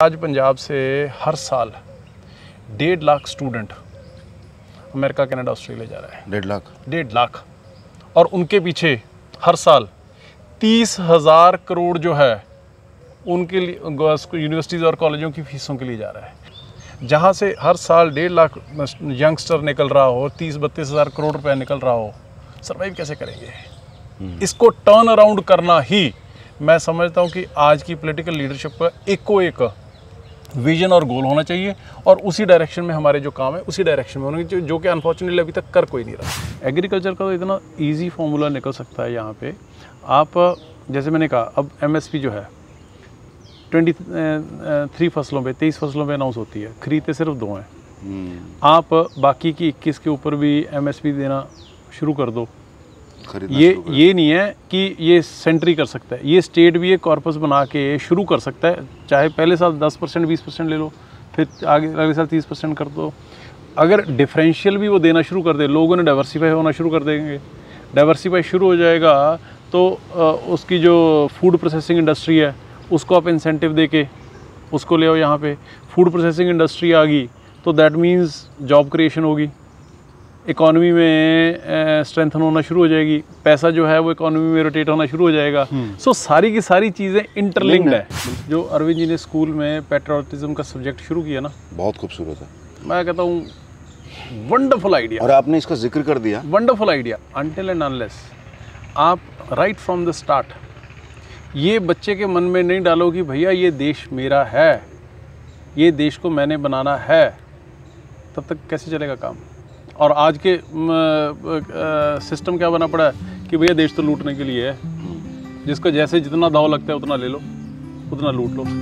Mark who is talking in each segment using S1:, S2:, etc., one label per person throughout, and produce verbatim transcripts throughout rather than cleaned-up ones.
S1: आज पंजाब से हर साल डेढ़ lakh student America, Canada, Australia जा रहा है।
S2: डेढ़ लाख
S1: डेढ़ लाख और उनके पीछे हर साल तीस हज़ार करोड़ जो है उनके लिए यूनिवर्सिटीज़ और कॉलेजों की फीसों के लिए जा रहा है। जहाँ से हर साल डेढ़ लाख यंगस्टर निकल रहा हो, तीस बत्तीस हज़ार करोड़ रुपए निकल रहा हो, सर्वाइव कैसे करेंगे? इसको टर्न अराउंड करना ही मैं समझता हूँ कि आज की पॉलिटिकल लीडरशिप का एक को एक विजन और गोल होना चाहिए और उसी डायरेक्शन में हमारे जो काम है उसी डायरेक्शन में होने चाहिए, जो कि अनफॉर्चुनेटली अभी तक कर कोई नहीं रहा। एग्रीकल्चर का तो इतना इजी फॉर्मूला निकल सकता है यहाँ पे। आप जैसे मैंने कहा, अब एमएसपी जो है ट्वेंटी थ्री फसलों पे तेईस फसलों पे अनाउंस होती है, खरीदते सिर्फ दो हैं। आप बाकी की इक्कीस के ऊपर भी एमएसपी देना शुरू कर दो। ये ये नहीं है कि ये सेंट्री कर सकता है, ये स्टेट भी एक कॉर्पस बना के शुरू कर सकता है। चाहे पहले साल दस परसेंट बीस परसेंट ले लो, फिर आगे अगले साल तीस परसेंट कर दो। अगर डिफरेंशियल भी वो देना शुरू कर दे, लोगों ने डाइवर्सिफाई होना शुरू कर देंगे। डाइवर्सिफाई शुरू हो जाएगा तो उसकी जो फूड प्रोसेसिंग इंडस्ट्री है उसको आप इंसेंटिव दे के उसको ले आओ यहाँ पे। फूड प्रोसेसिंग इंडस्ट्री आ गई तो दैट मीन्स जॉब क्रिएशन होगी, इकॉनमी में स्ट्रेंथन uh, होना शुरू हो जाएगी, पैसा जो है वो इकॉनमी में रोटेट होना शुरू हो जाएगा। सो so, सारी की सारी चीज़ें इंटरलिंक्ड है। जो अरविंद जी ने स्कूल में पैट्रियोटिज्म का सब्जेक्ट शुरू किया ना,
S2: बहुत खूबसूरत है।
S1: मैं कहता हूँ वंडरफुल आइडिया,
S2: और आपने इसका जिक्र कर दिया।
S1: Wonderful idea. Until and unless आप राइट फ्रॉम द स्टार्ट ये बच्चे के मन में नहीं डालो कि भैया ये देश मेरा है, ये देश को मैंने बनाना है, तब तक कैसे चलेगा काम? और आज के सिस्टम क्या बना पड़ा है कि भैया देश तो लूटने के लिए है, जिसको जैसे जितना दाव लगता है उतना ले लो, उतना लूट लो।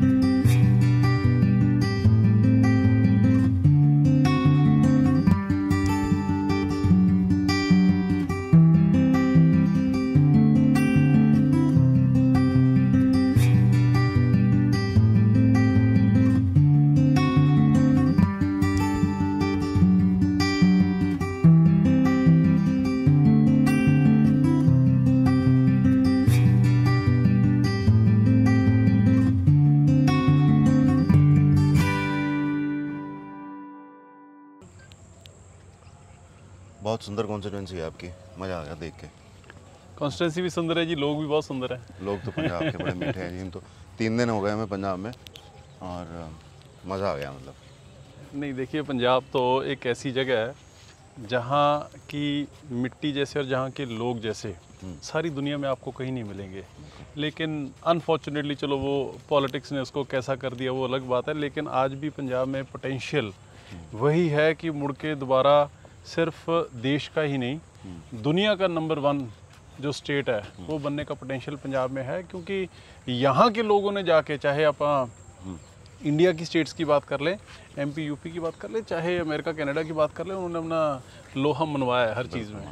S2: बहुत सुंदर कॉन्स्टिट्यूंसी है आपकी, मज़ा आ गया देख के।
S1: कॉन्स्टिट्यूंसी भी सुंदर है जी, लोग भी बहुत सुंदर हैं।
S2: लोग तो पंजाब के बड़े मीठे हैं जी। हम तो तीन दिन हो गए हमें पंजाब में और मज़ा आ गया। मतलब
S1: नहीं, देखिए पंजाब तो एक ऐसी जगह है जहाँ की मिट्टी जैसे और जहाँ के लोग जैसे सारी दुनिया में आपको कहीं नहीं मिलेंगे। लेकिन अनफॉर्चुनेटली चलो वो पॉलिटिक्स ने उसको कैसा कर दिया वो अलग बात है, लेकिन आज भी पंजाब में पोटेंशियल वही है कि मुड़ के दोबारा सिर्फ देश का ही नहीं दुनिया का नंबर वन जो स्टेट है वो बनने का पोटेंशियल पंजाब में है। क्योंकि यहाँ के लोगों ने जाके, चाहे आप इंडिया की स्टेट्स की बात कर लें, एमपी यूपी की बात कर लें, चाहे अमेरिका कनाडा की बात कर लें, उन्होंने अपना लोहा मनवाया है हर चीज़ में।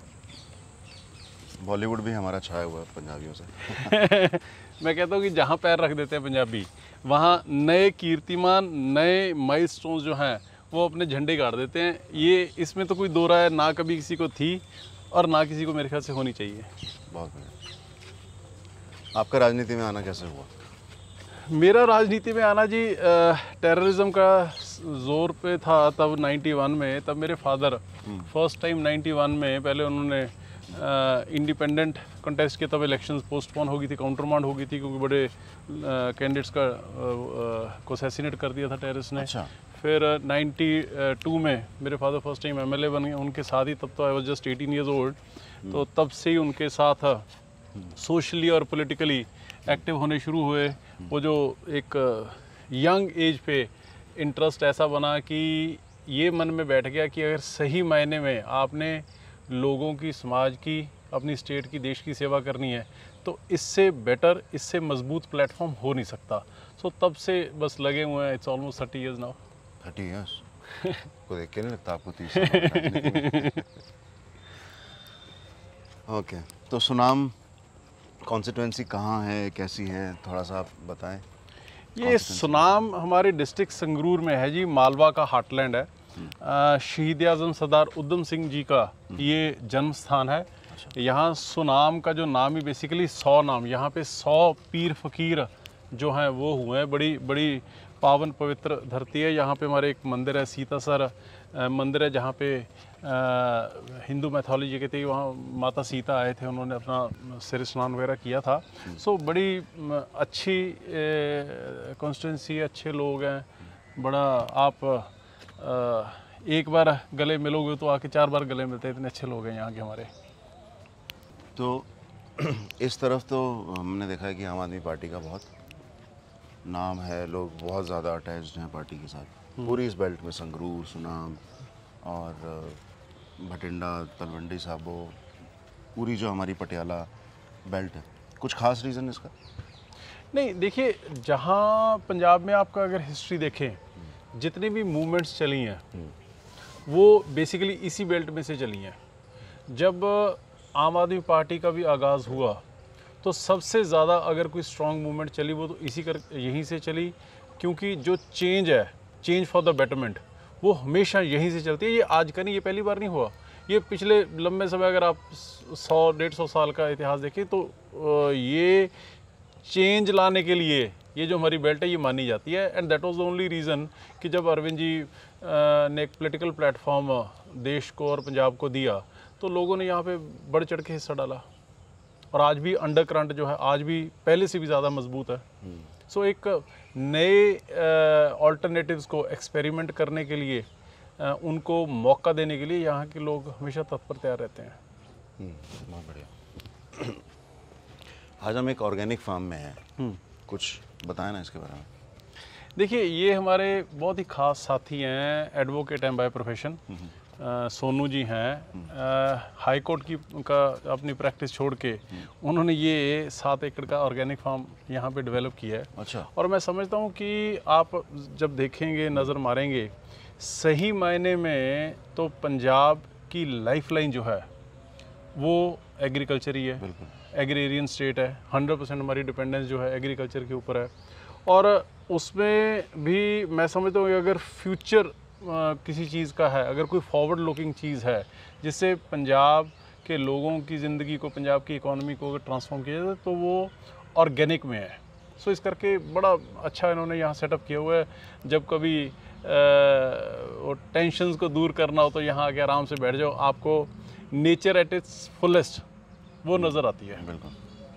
S2: बॉलीवुड भी हमारा छाया हुआ है पंजाबियों से।
S1: मैं कहता हूँ कि जहाँ पैर रख देते हैं पंजाबी, वहाँ नए कीर्तिमान, नए माइलस्टोन्स जो हैं वो अपने झंडे गाड़ देते हैं। ये इसमें तो कोई दो राय ना कभी किसी को थी और ना किसी को मेरे ख्याल से होनी चाहिए।
S2: बहुत बढ़िया। आपका राजनीति में आना कैसे हुआ?
S1: मेरा राजनीति में आना जी टेररिज्म का जोर पे था तब इक्यानवे में। तब मेरे फादर फर्स्ट टाइम इक्यानवे में, पहले उन्होंने इंडिपेंडेंट कंटेस्ट के, तब इलेक्शंस पोस्टपोन हो गई थी, काउंटरमांड हो गई थी क्योंकि बड़े कैंडिडेट्स का uh, को असैसिनेट कर दिया था टेररिस्ट ने। अच्छा। फिर बानवे में मेरे फादर फर्स्ट टाइम एमएलए बन गए उनके साथ ही। तब तो I was just eighteen years old, तो तब से ही उनके साथ सोशली और पॉलिटिकली एक्टिव होने शुरू हुए। वो जो एक यंग एज पे इंटरेस्ट ऐसा बना कि ये मन में बैठ गया कि अगर सही मायने में आपने लोगों की, समाज की, अपनी स्टेट की, देश की सेवा करनी है तो इससे बेटर, इससे मजबूत प्लेटफॉर्म हो नहीं सकता। सो तब से बस लगे हुए हैं। It's almost thirty years now.
S2: Thirty years को देख के नहीं लगता आपको तीस? ओके, तो सुनाम कॉन्स्टिट्यूंसी कहाँ है, कैसी है, थोड़ा सा आप बताएं।
S1: ये सुनाम हमारे डिस्ट्रिक्ट संगरूर में है जी, मालवा का हार्टलैंड है। शहीद आज़म सरदार उधम सिंह जी का ये जन्म स्थान है। यहाँ सुनाम का जो नाम ही बेसिकली सौ नाम, यहाँ पे सौ पीर फकीर जो हैं वो हुए हैं। बड़ी बड़ी पावन पवित्र धरती है। यहाँ पे हमारे एक मंदिर है, सीतासर मंदिर है, जहाँ पे हिंदू मैथोलॉजी कहते हैं वहाँ माता सीता आए थे, उन्होंने अपना सिर स्नान वगैरह किया था। सो बड़ी म, अच्छी कॉन्स्टिट्यूंसी, अच्छे लोग हैं। बड़ा आप आ, एक बार गले मिलोगे तो आके चार बार गले मिलते हैं, इतने अच्छे लोग हैं यहाँ के हमारे।
S2: तो इस तरफ तो हमने देखा है कि आम आदमी पार्टी का बहुत नाम है, लोग बहुत ज़्यादा अटैच्ड हैं पार्टी के साथ। पूरी इस बेल्ट में संगरूर, सुनाम और भटिंडा, तलवंडी साबो, पूरी जो हमारी पटियाला बेल्ट है, कुछ खास रीज़न इसका?
S1: नहीं, देखिए, जहाँ पंजाब में आपका अगर हिस्ट्री देखें, जितनी भी मूवमेंट्स चली हैं वो बेसिकली इसी बेल्ट में से चली हैं। जब आम आदमी पार्टी का भी आगाज़ हुआ तो सबसे ज़्यादा अगर कोई स्ट्रॉन्ग मूवमेंट चली वो तो इसी कर यहीं से चली, क्योंकि जो चेंज है, चेंज फॉर द बेटरमेंट, वो हमेशा यहीं से चलती है। ये आज का नहीं, ये पहली बार नहीं हुआ, ये पिछले लंबे समय अगर आप सौ डेढ़ सौ साल का इतिहास देखें तो ये चेंज लाने के लिए ये जो हमारी बेल्ट है ये मानी जाती है। And that was the only reason कि जब अरविंद जी ने एक पॉलिटिकल प्लेटफॉर्म देश को और पंजाब को दिया तो लोगों ने यहाँ पे बढ़ चढ़ के हिस्सा डाला, और आज भी अंडर करंट जो है आज भी पहले से भी ज़्यादा मजबूत है। सो so, एक नए ऑल्टरनेटिव्स को एक्सपेरिमेंट करने के लिए, uh, उनको मौका देने के लिए यहाँ के लोग हमेशा तत्पर तैयार रहते हैं।
S2: बहुत बढ़िया। आज हम एक ऑर्गेनिक फार्म में हैं, कुछ बताएं ना इसके बारे में।
S1: देखिए, ये हमारे बहुत ही खास साथी हैं, एडवोकेट हैं बाय प्रोफेशन, सोनू जी हैं। हाई कोर्ट की का अपनी प्रैक्टिस छोड़ के उन्होंने ये सात एकड़ का ऑर्गेनिक फार्म यहाँ पे डेवलप किया है।
S2: अच्छा।
S1: और मैं समझता हूँ कि आप जब देखेंगे, नज़र मारेंगे, सही मायने में तो पंजाब की लाइफलाइन जो है वो एग्रीकल्चर ही है। एग्रेरियन स्टेट है, हंड्रेड परसेंट हमारी डिपेंडेंस जो है एग्रीकल्चर के ऊपर है। और उसमें भी मैं समझता हूँ कि अगर फ्यूचर किसी चीज़ का है, अगर कोई फॉरवर्ड लुकिंग चीज़ है जिससे पंजाब के लोगों की ज़िंदगी को, पंजाब की इकोनॉमी को अगर ट्रांसफॉर्म किया जाए तो वो ऑर्गेनिक में है। सो इस करके बड़ा अच्छा इन्होंने यहाँ सेटअप किया हुआ है। जब कभी आ, वो टेंशन्स को दूर करना हो तो यहाँ आके आराम से बैठ जाओ, आपको नेचर एट इट्स फुलेस्ट वो नज़र आती है।
S2: बिल्कुल।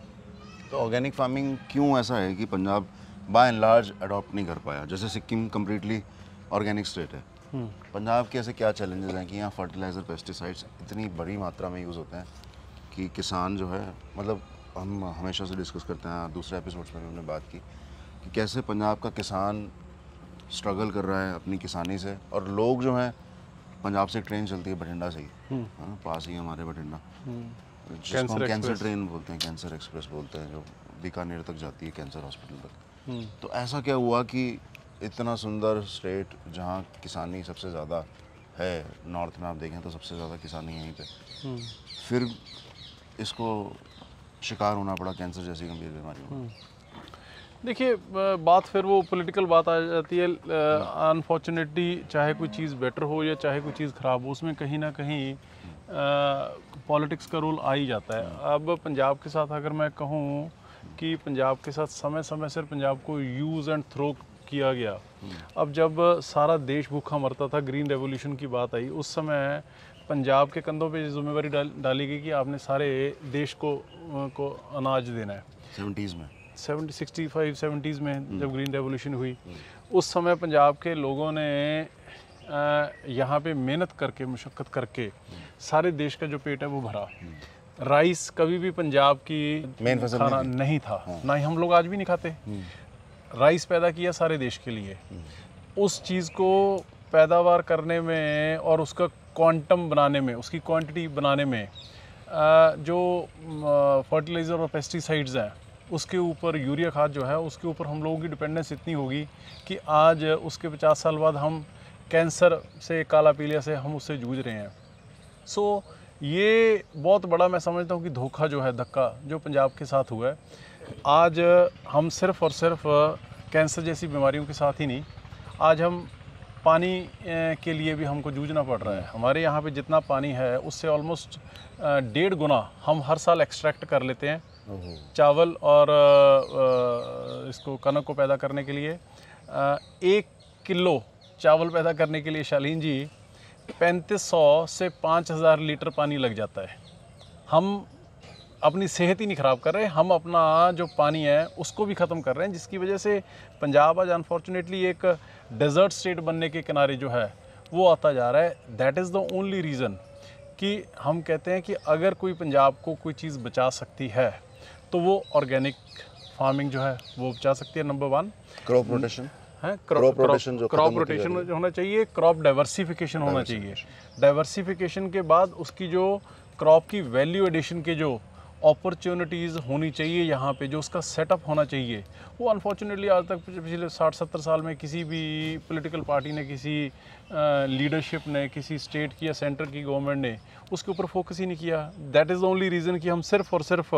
S2: तो ऑर्गेनिक फार्मिंग क्यों ऐसा है कि Punjab by and large adopt नहीं कर पाया? जैसे सिक्किम कम्प्लीटली ऑर्गेनिक स्टेट है, पंजाब के ऐसे क्या चैलेंजेस हैं कि यहाँ फर्टिलाइज़र, पेस्टिसाइड्स इतनी बड़ी मात्रा में यूज़ होते हैं कि किसान जो है, मतलब हम हमेशा से डिस्कस करते हैं, दूसरे एपिसोड्स में भी हमने बात की कि कैसे पंजाब का किसान स्ट्रगल कर रहा है अपनी किसानी से, और लोग जो हैं, पंजाब से ट्रेन चलती है बठिंडा से ही, हाँ, पास ही हमारे बठिंडा, जिसको हम कैंसर ट्रेन बोलते हैं, कैंसर एक्सप्रेस बोलते हैं, जो बीकानेर तक जाती है, कैंसर हॉस्पिटल तक। तो ऐसा क्या हुआ कि इतना सुंदर स्टेट जहाँ किसानी सबसे ज़्यादा है, नॉर्थ में आप देखें तो सबसे ज़्यादा किसानी यहीं पे, फिर इसको शिकार होना पड़ा कैंसर जैसी गंभीर बीमारियों?
S1: देखिए, बात फिर वो पॉलिटिकल बात आ जाती है। अनफॉर्चुनेटली चाहे कोई चीज़ बेटर हो या चाहे कोई चीज़ ख़राब हो, उसमें कहीं ना कहीं पॉलिटिक्स का रोल आ ही जाता है। अब पंजाब के साथ अगर मैं कहूँ कि पंजाब के साथ समय समय से पंजाब को यूज़ एंड थ्रो किया गया। अब जब सारा देश भूखा मरता था, ग्रीन रेवोल्यूशन की बात आई, उस समय पंजाब के कंधों पे जिम्मेवारी डाल, डाली गई कि आपने सारे देश को को अनाज देना है।
S2: सेवेंटीज़ में
S1: सेवेंटी सिक्सटी फाइव सेवेंटीज़ में जब ग्रीन रेवोल्यूशन हुई, उस समय पंजाब के लोगों ने यहाँ पे मेहनत करके, मुशक्क़त करके सारे देश का जो पेट है वो भरा। राइस कभी भी पंजाब की
S2: मेन फसल
S1: खाना नहीं, नहीं था, हाँ। ना ही हम लोग आज भी नहीं खाते। राइस पैदा किया सारे देश के लिए। उस चीज़ को पैदावार करने में और उसका क्वांटम बनाने में, उसकी क्वांटिटी बनाने में जो फर्टिलाइज़र और पेस्टिसाइड्स हैं, उसके ऊपर, यूरिया खाद जो है उसके ऊपर हम लोगों की डिपेंडेंस इतनी होगी कि आज उसके पचास साल बाद हम कैंसर से, काला पीलिया से हम उससे जूझ रहे हैं। सो ये बहुत बड़ा मैं समझता हूँ कि धोखा जो है, धक्का जो पंजाब के साथ हुआ है। आज हम सिर्फ़ और सिर्फ कैंसर जैसी बीमारियों के साथ ही नहीं, आज हम पानी के लिए भी हमको जूझना पड़ रहा है। हमारे यहाँ पे जितना पानी है उससे ऑलमोस्ट डेढ़ गुना हम हर साल एक्सट्रैक्ट कर लेते हैं चावल और आ, इसको कनक को पैदा करने के लिए। आ, एक किलो चावल पैदा करने के लिए शालीन जी पैंतीस सौ से पाँच हज़ार लीटर पानी लग जाता है। हम अपनी सेहत ही नहीं ख़राब कर रहे, हम अपना जो पानी है उसको भी ख़त्म कर रहे हैं, जिसकी वजह से पंजाब आज अनफॉर्चुनेटली एक डेजर्ट स्टेट बनने के किनारे जो है वो आता जा रहा है। That is the only reason कि हम कहते हैं कि अगर कोई पंजाब को कोई चीज़ बचा सकती है तो वो ऑर्गेनिक फार्मिंग जो है वो बचा सकती है। नंबर वन
S2: क्रॉप रोटेशन
S1: है,
S2: क्रॉप रोटेशन जो
S1: क्रॉप रोटेशन होना चाहिए, क्रॉप डाइवर्सिफिकेशन होना चाहिए। डाइवर्सिफिकेशन के बाद उसकी जो क्रॉप की वैल्यू एडिशन के जो अपॉर्चुनिटीज़ होनी चाहिए यहाँ पे, जो उसका सेटअप होना चाहिए, वो अनफॉर्चुनेटली आज तक पिछले साठ सत्तर साल में किसी भी पॉलिटिकल पार्टी ने, किसी लीडरशिप ने, किसी स्टेट की या सेंटर की गवर्नमेंट ने उसके ऊपर फोकस ही नहीं किया। That is the only reason कि हम सिर्फ और सिर्फ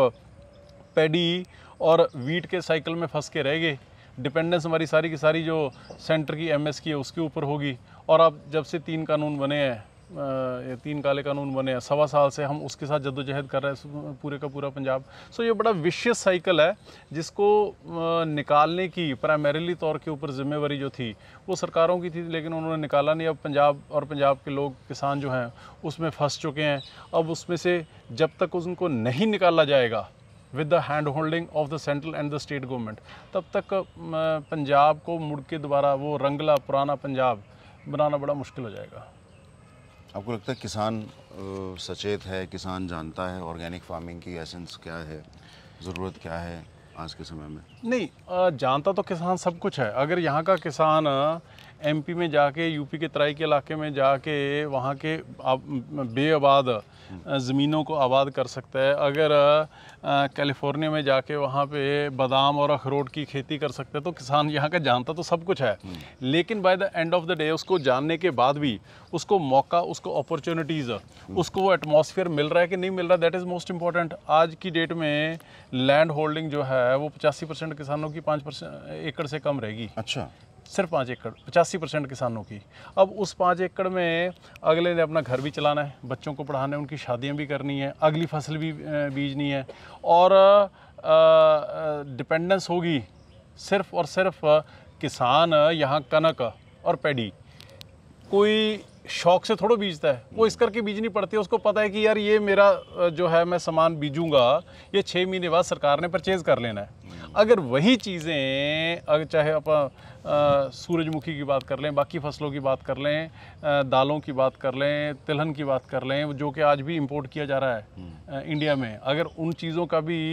S1: पैडी और वीट के साइकिल में फंस के रह गए। डिपेंडेंस हमारी सारी की सारी जो सेंटर की एमएस की है उसके ऊपर होगी। और अब जब से तीन कानून बने हैं, ये तीन काले कानून बने हैं, सवा साल से हम उसके साथ जद्दोजहद कर रहे हैं पूरे का पूरा पंजाब। सो ये बड़ा विशियस साइकिल है जिसको निकालने की प्राइमरीली तौर के ऊपर जिम्मेवारी जो थी वो सरकारों की थी, लेकिन उन्होंने निकाला नहीं। अब पंजाब और पंजाब के लोग, किसान जो हैं उसमें फंस चुके हैं। अब उसमें से जब तक उनको नहीं निकाला जाएगा with the hand holding of the central and the state government, तब तक पंजाब को मुड़ के दोबारा वो रंगला पुराना पंजाब बनाना बड़ा मुश्किल हो जाएगा।
S2: आपको लगता है किसान अ, सचेत है, किसान जानता है ऑर्गेनिक फार्मिंग की एसेंस क्या है, ज़रूरत क्या है आज के समय में?
S1: नहीं, अ, जानता तो किसान सब कुछ है। अगर यहाँ का किसान एमपी में जाके, यूपी के तराई के इलाके में जाके वहाँ के बेआबाद ज़मीनों को आबाद कर सकता है, अगर कैलिफोर्निया में जाके वहाँ पे बादाम और अखरोट की खेती कर सकता है, तो किसान यहाँ का जानता तो सब कुछ है। लेकिन by the end of the day उसको जानने के बाद भी उसको मौका, उसको अपॉर्चुनिटीज़, उसको वो एटमॉस्फेयर मिल रहा है कि नहीं मिल रहा, दैट इज़ मोस्ट इम्पॉर्टेंट। आज की डेट में लैंड होल्डिंग जो है वो पचासी परसेंट किसानों की पाँच परसेंट एकड़ से कम रहेगी।
S2: अच्छा,
S1: सिर्फ पाँच एकड़, पचासी परसेंट किसानों की। अब उस पाँच एकड़ में अगले ने अपना घर भी चलाना है, बच्चों को पढ़ाना है, उनकी शादियां भी करनी है, अगली फसल भी बीजनी है, और डिपेंडेंस होगी सिर्फ और सिर्फ किसान यहाँ कनक और पैडी। कोई शौक से थोड़ा बीजता है, वो इस करके बीजनी पड़ती है। उसको पता है कि यार ये मेरा जो है मैं सामान बीजूंगा, ये छः महीने बाद सरकार ने परचेज़ कर लेना है। अगर वही चीज़ें, अगर चाहे आप सूरजमुखी की बात कर लें, बाकी फसलों की बात कर लें, दालों की बात कर लें, तिलहन की बात कर लें, जो कि आज भी इंपोर्ट किया जा रहा है इंडिया में, अगर उन चीज़ों का भी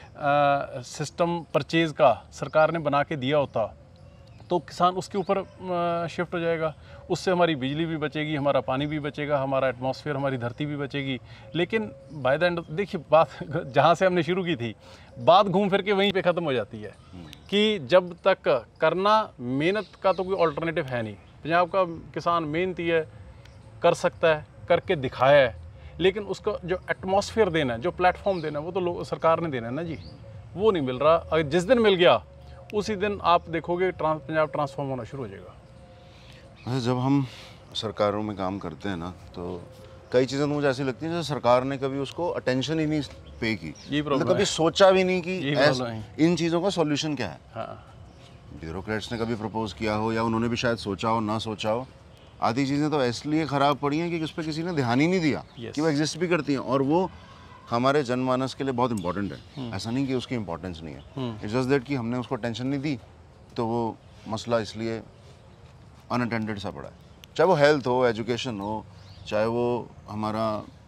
S1: सिस्टम परचेज़ का सरकार ने बना के दिया होता तो किसान उसके ऊपर शिफ्ट हो जाएगा। उससे हमारी बिजली भी बचेगी, हमारा पानी भी बचेगा, हमारा एटमॉस्फेयर, हमारी धरती भी बचेगी। लेकिन बाय द एंड देखिए, बात जहाँ से हमने शुरू की थी, बात घूम फिर के वहीं पे ख़त्म हो जाती है कि जब तक करना, मेहनत का तो कोई ऑल्टरनेटिव है नहीं। पंजाब का किसान मेहनती है, कर सकता है, करके दिखाया है, लेकिन उसको जो एटमॉस्फेयर देना है, जो प्लेटफॉर्म देना है, वो तो सरकार ने देना है ना जी, वो नहीं मिल रहा। अगर जिस दिन मिल गया उसी दिन आप देखोगे ट्रांस पंजाब ट्रांसफॉर्म होना शुरू हो जाएगा।
S2: अच्छा, जब हम सरकारों में काम करते हैं ना, तो कई चीज़ें तो मुझे ऐसी लगती हैं जैसे सरकार ने कभी उसको अटेंशन ही नहीं पे की, मतलब कभी सोचा भी नहीं कि इन चीज़ों का सॉल्यूशन क्या है। हाँ। ब्यूरोक्रेट्स ने कभी प्रपोज किया हो या उन्होंने भी शायद सोचा हो, ना सोचा हो। आधी चीज़ें तो इसलिए ख़राब पड़ी हैं कि उस पर किसी ने ध्यान ही नहीं दिया कि वो एग्जिस्ट भी करती हैं, और वो हमारे जनमानस के लिए बहुत इंपॉर्टेंट है। ऐसा नहीं कि उसकी इंपॉर्टेंस नहीं है, इट्स जस्ट दैट कि हमने उसको टेंशन नहीं दी, तो वो मसला इसलिए अनअटेंडेड सा पड़ा है। चाहे वो हेल्थ हो, एजुकेशन हो, चाहे वो हमारा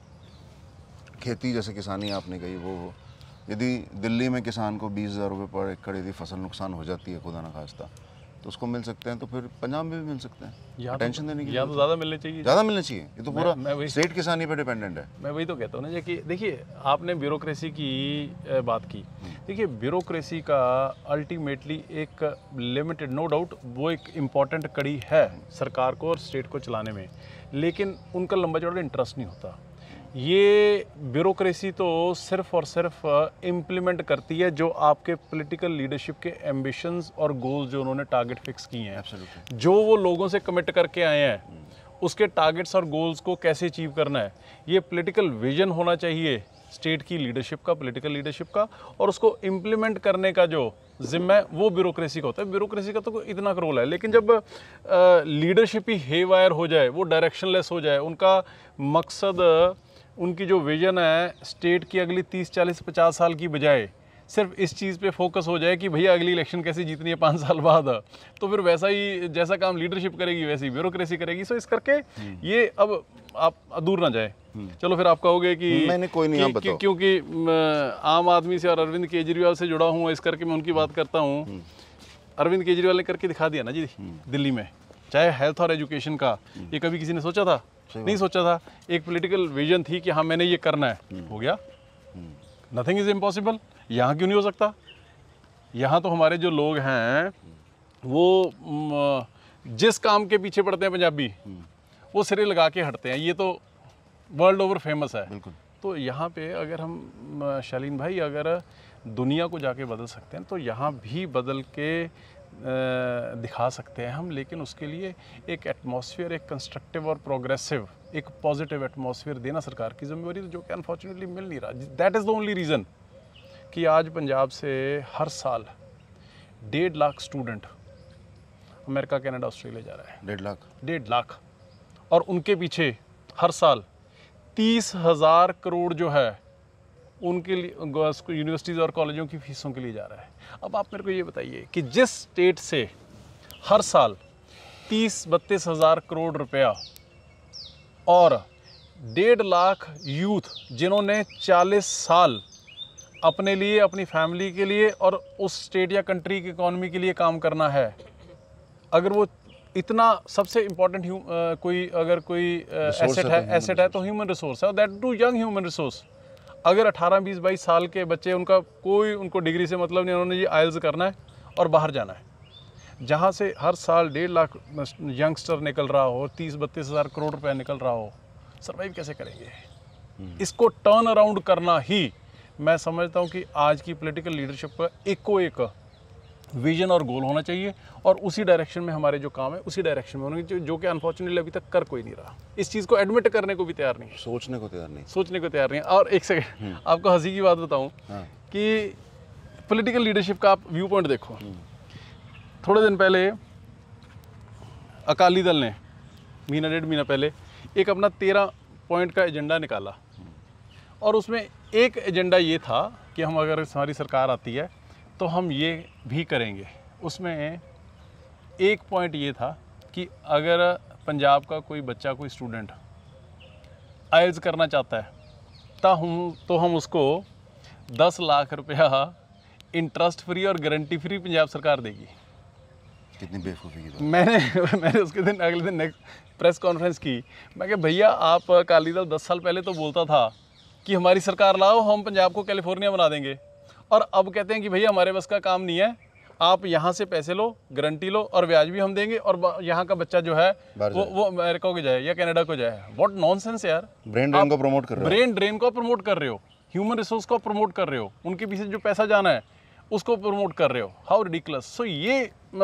S2: खेती जैसे किसानी आपने कही वो हो। यदि दिल्ली में किसान को बीस हज़ार रुपये पर एकड़ यदि फसल नुकसान हो जाती है खुदा न खास्ता, तो उसको मिल सकते हैं, तो फिर पंजाब में भी मिल सकते हैं। टेंशन देने की
S1: या तो ज़्यादा मिलने चाहिए,
S2: ज़्यादा मिलने चाहिए। ये तो पूरा स्टेट किसानी पे डिपेंडेंट है।
S1: मैं वही तो कहता हूँ ना कि देखिए, आपने ब्यूरोक्रेसी की बात की। देखिए, ब्यूरोक्रेसी का अल्टीमेटली एक लिमिटेड, नो डाउट वो एक इम्पॉर्टेंट कड़ी है सरकार को और स्टेट को चलाने में, लेकिन उनका लंबा चौड़ा इंटरेस्ट नहीं होता। ये ब्यूरोक्रेसी तो सिर्फ और सिर्फ इम्प्लीमेंट करती है जो आपके पॉलिटिकल लीडरशिप के एम्बिशंस और गोल्स जो उन्होंने टारगेट फिक्स किए हैं, Absolutely. जो वो लोगों से कमिट करके आए हैं, hmm. उसके टारगेट्स और गोल्स को कैसे अचीव करना है, ये पॉलिटिकल विजन होना चाहिए स्टेट की लीडरशिप का, पॉलिटिकल लीडरशिप का, और उसको इम्प्लीमेंट करने का जो जिम्मा है वो ब्यूरोक्रेसी का होता है। ब्यूरोक्रेसी का तो इतना रोल है, लेकिन जब लीडरशिप ही हेवायर हो जाए, वो डायरेक्शनलेस हो जाए, उनका मकसद, उनकी जो विजन है स्टेट की अगली तीस चालीस पचास साल की बजाय सिर्फ इस चीज़ पे फोकस हो जाए कि भैया अगली इलेक्शन कैसे जीतनी है पाँच साल बाद, तो फिर वैसा ही जैसा काम लीडरशिप करेगी वैसी ब्यूरोक्रेसी करेगी। सो इस करके ये अब आप दूर ना जाए। चलो फिर आप कहोगे कि
S2: मैंने कोई नहीं, आप बताओ।
S1: क्योंकि आम आदमी से और अरविंद केजरीवाल से जुड़ा हूँ, इस करके मैं उनकी बात करता हूँ। अरविंद केजरीवाल ने करके दिखा दिया ना जी दिल्ली में, चाहे हेल्थ और एजुकेशन का, ये कभी किसी ने सोचा था? नहीं सोचा था। एक पॉलिटिकल विजन थी कि हाँ मैंने ये करना है, हो गया। Nothing is impossible. यहाँ क्यों नहीं हो सकता? यहाँ तो हमारे जो लोग हैं वो जिस काम के पीछे पड़ते हैं पंजाबी, वो सिरे लगा के हटते हैं। ये तो वर्ल्ड ओवर फेमस है।
S2: बिल्कुल।
S1: तो यहाँ पे अगर हम, शालीन भाई, अगर दुनिया को जाके बदल सकते हैं तो यहाँ भी बदल के दिखा सकते हैं हम, लेकिन उसके लिए एक एटमॉस्फेयर, एक कंस्ट्रक्टिव और प्रोग्रेसिव, एक पॉजिटिव एटमॉस्फेयर देना सरकार की जिम्मेवारी, जो कि अनफॉर्चुनेटली मिल नहीं रहा। That is the only reason कि आज पंजाब से हर साल डेढ़ lakh student America, Canada, Australia जा रहा है।
S2: डेढ़ लाख
S1: डेढ़ लाख और उनके पीछे हर साल तीस हज़ार करोड़ जो है उनके लिए यूनिवर्सिटीज़ और कॉलेजों की फीसों के लिए जा रहा है। अब आप मेरे को ये बताइए कि जिस स्टेट से हर साल तीस बत्तीस हज़ार करोड़ रुपया और डेढ़ लाख यूथ जिन्होंने चालीस साल अपने लिए, अपनी फैमिली के लिए और उस स्टेट या कंट्री की इकॉनमी के लिए काम करना है, अगर वो इतना सबसे इम्पोर्टेंट कोई अगर कोई एसेट है एसेट है तो ह्यूमन रिसोर्स है, that too young human resource. अगर अठारह बीस बाईस साल के बच्चे, उनका कोई उनको डिग्री से मतलब नहीं, उन्होंने ये आइल्स करना है और बाहर जाना है, जहाँ से हर साल डेढ़ लाख यंगस्टर निकल रहा हो, तीस बत्तीस हज़ार करोड़ रुपया निकल रहा हो, सर्वाइव कैसे करेंगे? इसको टर्न अराउंड करना ही मैं समझता हूँ कि आज की पॉलिटिकल लीडरशिप का एक को एक विजन और गोल होना चाहिए, और उसी डायरेक्शन में हमारे जो काम है उसी डायरेक्शन में होने चाहिए, जो कि अनफॉर्चुनेटली अभी तक कर कोई नहीं रहा। इस चीज़ को एडमिट करने को भी तैयार नहीं है,
S2: सोचने को तैयार नहीं
S1: सोचने को तैयार नहीं है। और एक सेकंड आपको हंसी की बात बताऊं कि पॉलिटिकल लीडरशिप का आप व्यू पॉइंट देखो। थोड़े दिन पहले अकाली दल ने महीना डेढ़ महीना पहले एक अपना तेरह पॉइंट का एजेंडा निकाला, और उसमें एक एजेंडा ये था कि हम अगर हमारी सरकार आती है तो हम ये भी करेंगे। उसमें एक पॉइंट ये था कि अगर पंजाब का कोई बच्चा, कोई स्टूडेंट आइल्स करना चाहता है तो हम तो हम उसको दस लाख रुपया इंटरेस्ट फ्री और गारंटी फ्री पंजाब सरकार देगी।
S2: कितनी बेवकूफ़ी की बात।
S1: मैंने मैंने उसके दिन अगले दिन नेक्स्ट प्रेस कॉन्फ्रेंस की। मैं कहा भैया, आप अकाली दल दस साल पहले तो बोलता था कि हमारी सरकार लाओ, हम पंजाब को कैलिफोर्निया बना देंगे, और अब कहते हैं कि भैया हमारे बस का काम नहीं है, आप यहाँ से पैसे लो, गारंटी लो और ब्याज भी हम देंगे, और यहाँ का बच्चा जो है वो वो अमेरिका को जाए या कनाडा को जाए। व्हाट नॉनसेंस यार।
S2: ब्रेन ड्रेन को प्रमोट कर रहे हो,
S1: ब्रेन ड्रेन को प्रमोट कर रहे हो, ह्यूमन रिसोर्स को प्रमोट कर रहे हो, उनके पीछे जो पैसा जाना है उसको प्रमोट कर रहे हो। How ridiculous. सो ये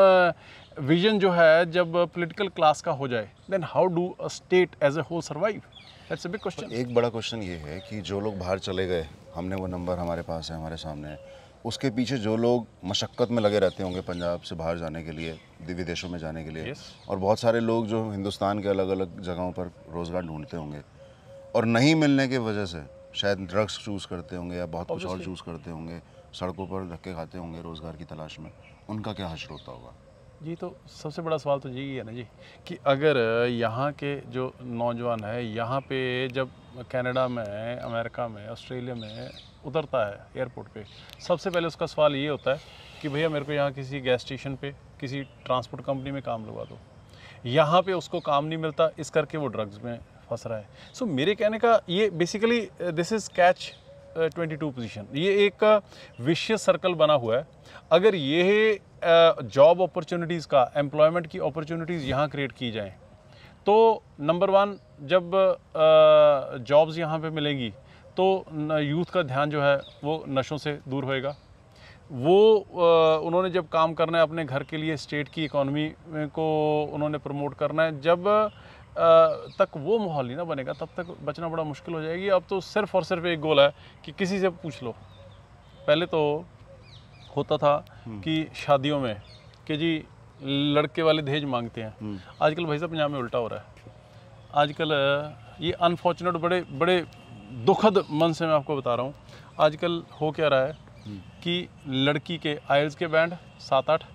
S1: विजन जो है जब पॉलिटिकल क्लास का हो जाए, then how do a state as a whole survive? That's a big question.
S2: एक बड़ा क्वेश्चन ये है कि जो लोग बाहर चले गए, हमने वो नंबर हमारे पास है, हमारे सामने है, उसके पीछे जो लोग मशक्क़त में लगे रहते होंगे पंजाब से बाहर जाने के लिए, विदेशों में जाने के लिए,
S1: yes.
S2: और बहुत सारे लोग जो हिंदुस्तान के अलग अलग जगहों पर रोज़गार ढूंढते होंगे और नहीं मिलने की वजह से शायद ड्रग्स चूज़ करते होंगे या बहुत कुछ और चूज़ करते होंगे, सड़कों पर धक्के खाते होंगे रोज़गार की तलाश में, उनका क्या हश्र होता होगा?
S1: जी, तो सबसे बड़ा सवाल तो यही है ना जी कि अगर यहाँ के जो नौजवान है यहाँ पे जब कनाडा में, अमेरिका में, ऑस्ट्रेलिया में उतरता है एयरपोर्ट पे, सबसे पहले उसका सवाल ये होता है कि भैया मेरे को यहाँ किसी गैस स्टेशन पे, किसी ट्रांसपोर्ट कंपनी में काम लगवा दो। यहाँ पे उसको काम नहीं मिलता, इस करके वो ड्रग्स में फंस रहा है। सो so, मेरे कहने का ये basically this is catch twenty two position. ये एक विशियस सर्कल बना हुआ है। अगर ये जॉब अपॉर्चुनिटीज़ का, एम्प्लॉयमेंट की अपॉर्चुनिटीज़ यहाँ क्रिएट की जाएँ तो नंबर वन, जब जॉब्स यहाँ पे मिलेंगी तो यूथ का ध्यान जो है वो नशों से दूर होएगा। वो uh, उन्होंने जब काम करना है अपने घर के लिए, स्टेट की इकॉनमी को उन्होंने प्रमोट करना है, जब तक वो माहौल नहीं ना बनेगा तब तक बचना बड़ा मुश्किल हो जाएगी। अब तो सिर्फ और सिर्फ एक गोल है कि किसी से पूछ लो। पहले तो होता था कि शादियों में कि जी लड़के वाले दहेज मांगते हैं, आजकल भाई साहब पंजाब में उल्टा हो रहा है। आजकल ये अनफॉर्चुनेट बड़े बड़े दुखद मन से मैं आपको बता रहा हूँ, आजकल हो क्या रहा है कि लड़की के आइल्स के बैंड सात आठ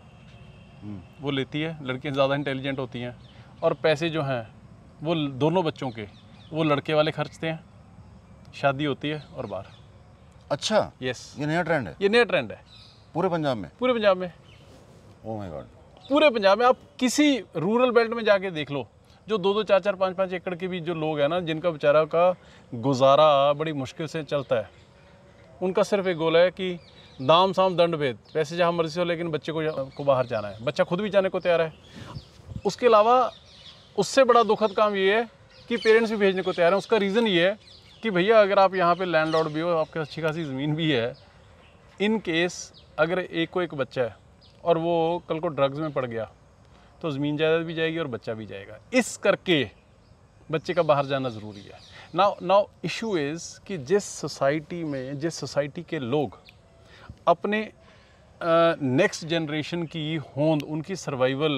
S1: वो लेती है, लड़कियाँ ज़्यादा इंटेलिजेंट होती हैं, और पैसे जो हैं वो दोनों बच्चों के वो लड़के वाले खर्चते हैं, शादी होती है और बाहर।
S2: अच्छा,
S1: यस,
S2: ये नया ट्रेंड है,
S1: ये नया ट्रेंड है
S2: पूरे पंजाब में?
S1: पूरे पंजाब में।
S2: ओह माय गॉड,
S1: पूरे पंजाब में। आप किसी रूरल बेल्ट में जाके देख लो, जो दो दो चार चार पाँच पाँच एकड़ के भी जो लोग हैं ना, जिनका बेचारा का गुजारा बड़ी मुश्किल से चलता है, उनका सिर्फ एक गोल है कि दाम साम दंड भेद, पैसे जहाँ मर्जी हो लेकिन बच्चे को को बाहर जाना है, बच्चा खुद भी जाने को तैयार है। उसके अलावा उससे बड़ा दुखद काम ये है कि पेरेंट्स भी भेजने को तैयार हैं। उसका रीज़न ये है कि भैया अगर आप यहाँ पे लैंडलॉर्ड भी हो, आपके अच्छी खासी ज़मीन भी है, इन केस अगर एक को एक बच्चा है और वो कल को ड्रग्स में पड़ गया तो ज़मीन जायदाद भी जाएगी और बच्चा भी जाएगा। इस करके बच्चे का बाहर जाना ज़रूरी है। नाउ नाउ इशू इज़ कि जिस सोसाइटी में जिस सोसाइटी के लोग अपने नेक्स्ट जनरेशन की होंद, उनकी सर्वाइवल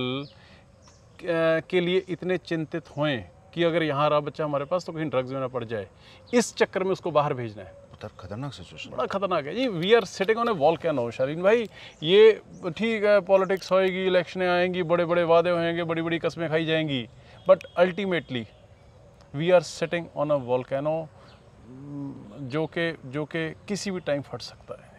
S1: के लिए इतने चिंतित हों कि अगर यहाँ रहा बच्चा हमारे पास तो कहीं ड्रग्स में ना पड़ जाए, इस चक्कर में उसको बाहर भेजना है।
S2: खतरनाक सिचुएशन,
S1: बड़ा खतरनाक है जी। We are sitting on a volcano Shaleen भाई। ये ठीक है, पॉलिटिक्स होएगी, इलेक्शनें आएंगी, बड़े बड़े वादे होंगे, बड़ी बड़ी कस्में खाई जाएंगी, but ultimately we are sitting on a volcano जो कि जो कि किसी भी टाइम फट सकता है।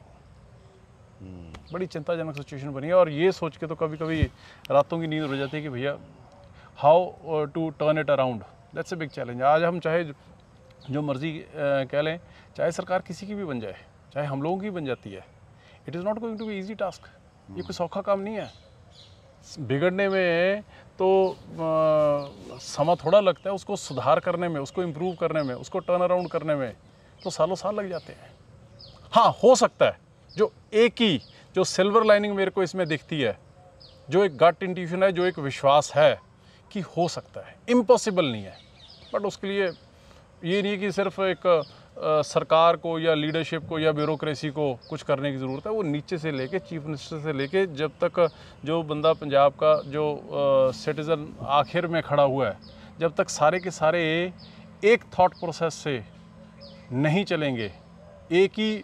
S1: बड़ी चिंताजनक सिचुएशन बनी है, और ये सोच के तो कभी कभी रातों की नींद उड़ जाती है कि भैया how to turn it around, that's a big challenge. आज हम चाहे जो मर्जी कह लें, चाहे सरकार किसी की भी बन जाए, चाहे हम लोगों की बन जाती है, it is not going to be easy task. ये कोई सौखा काम नहीं है। बिगड़ने में तो आ, समय थोड़ा लगता है, उसको सुधार करने में, उसको इम्प्रूव करने में, उसको टर्न अराउंड करने में तो सालों साल लग जाते हैं। हाँ, हो सकता है जो एक ही जो सिल्वर लाइनिंग मेरे को इसमें दिखती है, जो एक गट इंट्यूशन है, जो एक विश्वास है कि हो सकता है, इम्पॉसिबल नहीं है। बट उसके लिए ये नहीं कि सिर्फ एक आ, सरकार को या लीडरशिप को या ब्यूरोक्रेसी को कुछ करने की ज़रूरत है। वो नीचे से लेके चीफ मिनिस्टर से लेके जब तक जो बंदा पंजाब का जो सिटीज़न आखिर में खड़ा हुआ है, जब तक सारे के सारे एक थॉट प्रोसेस से नहीं चलेंगे, एक ही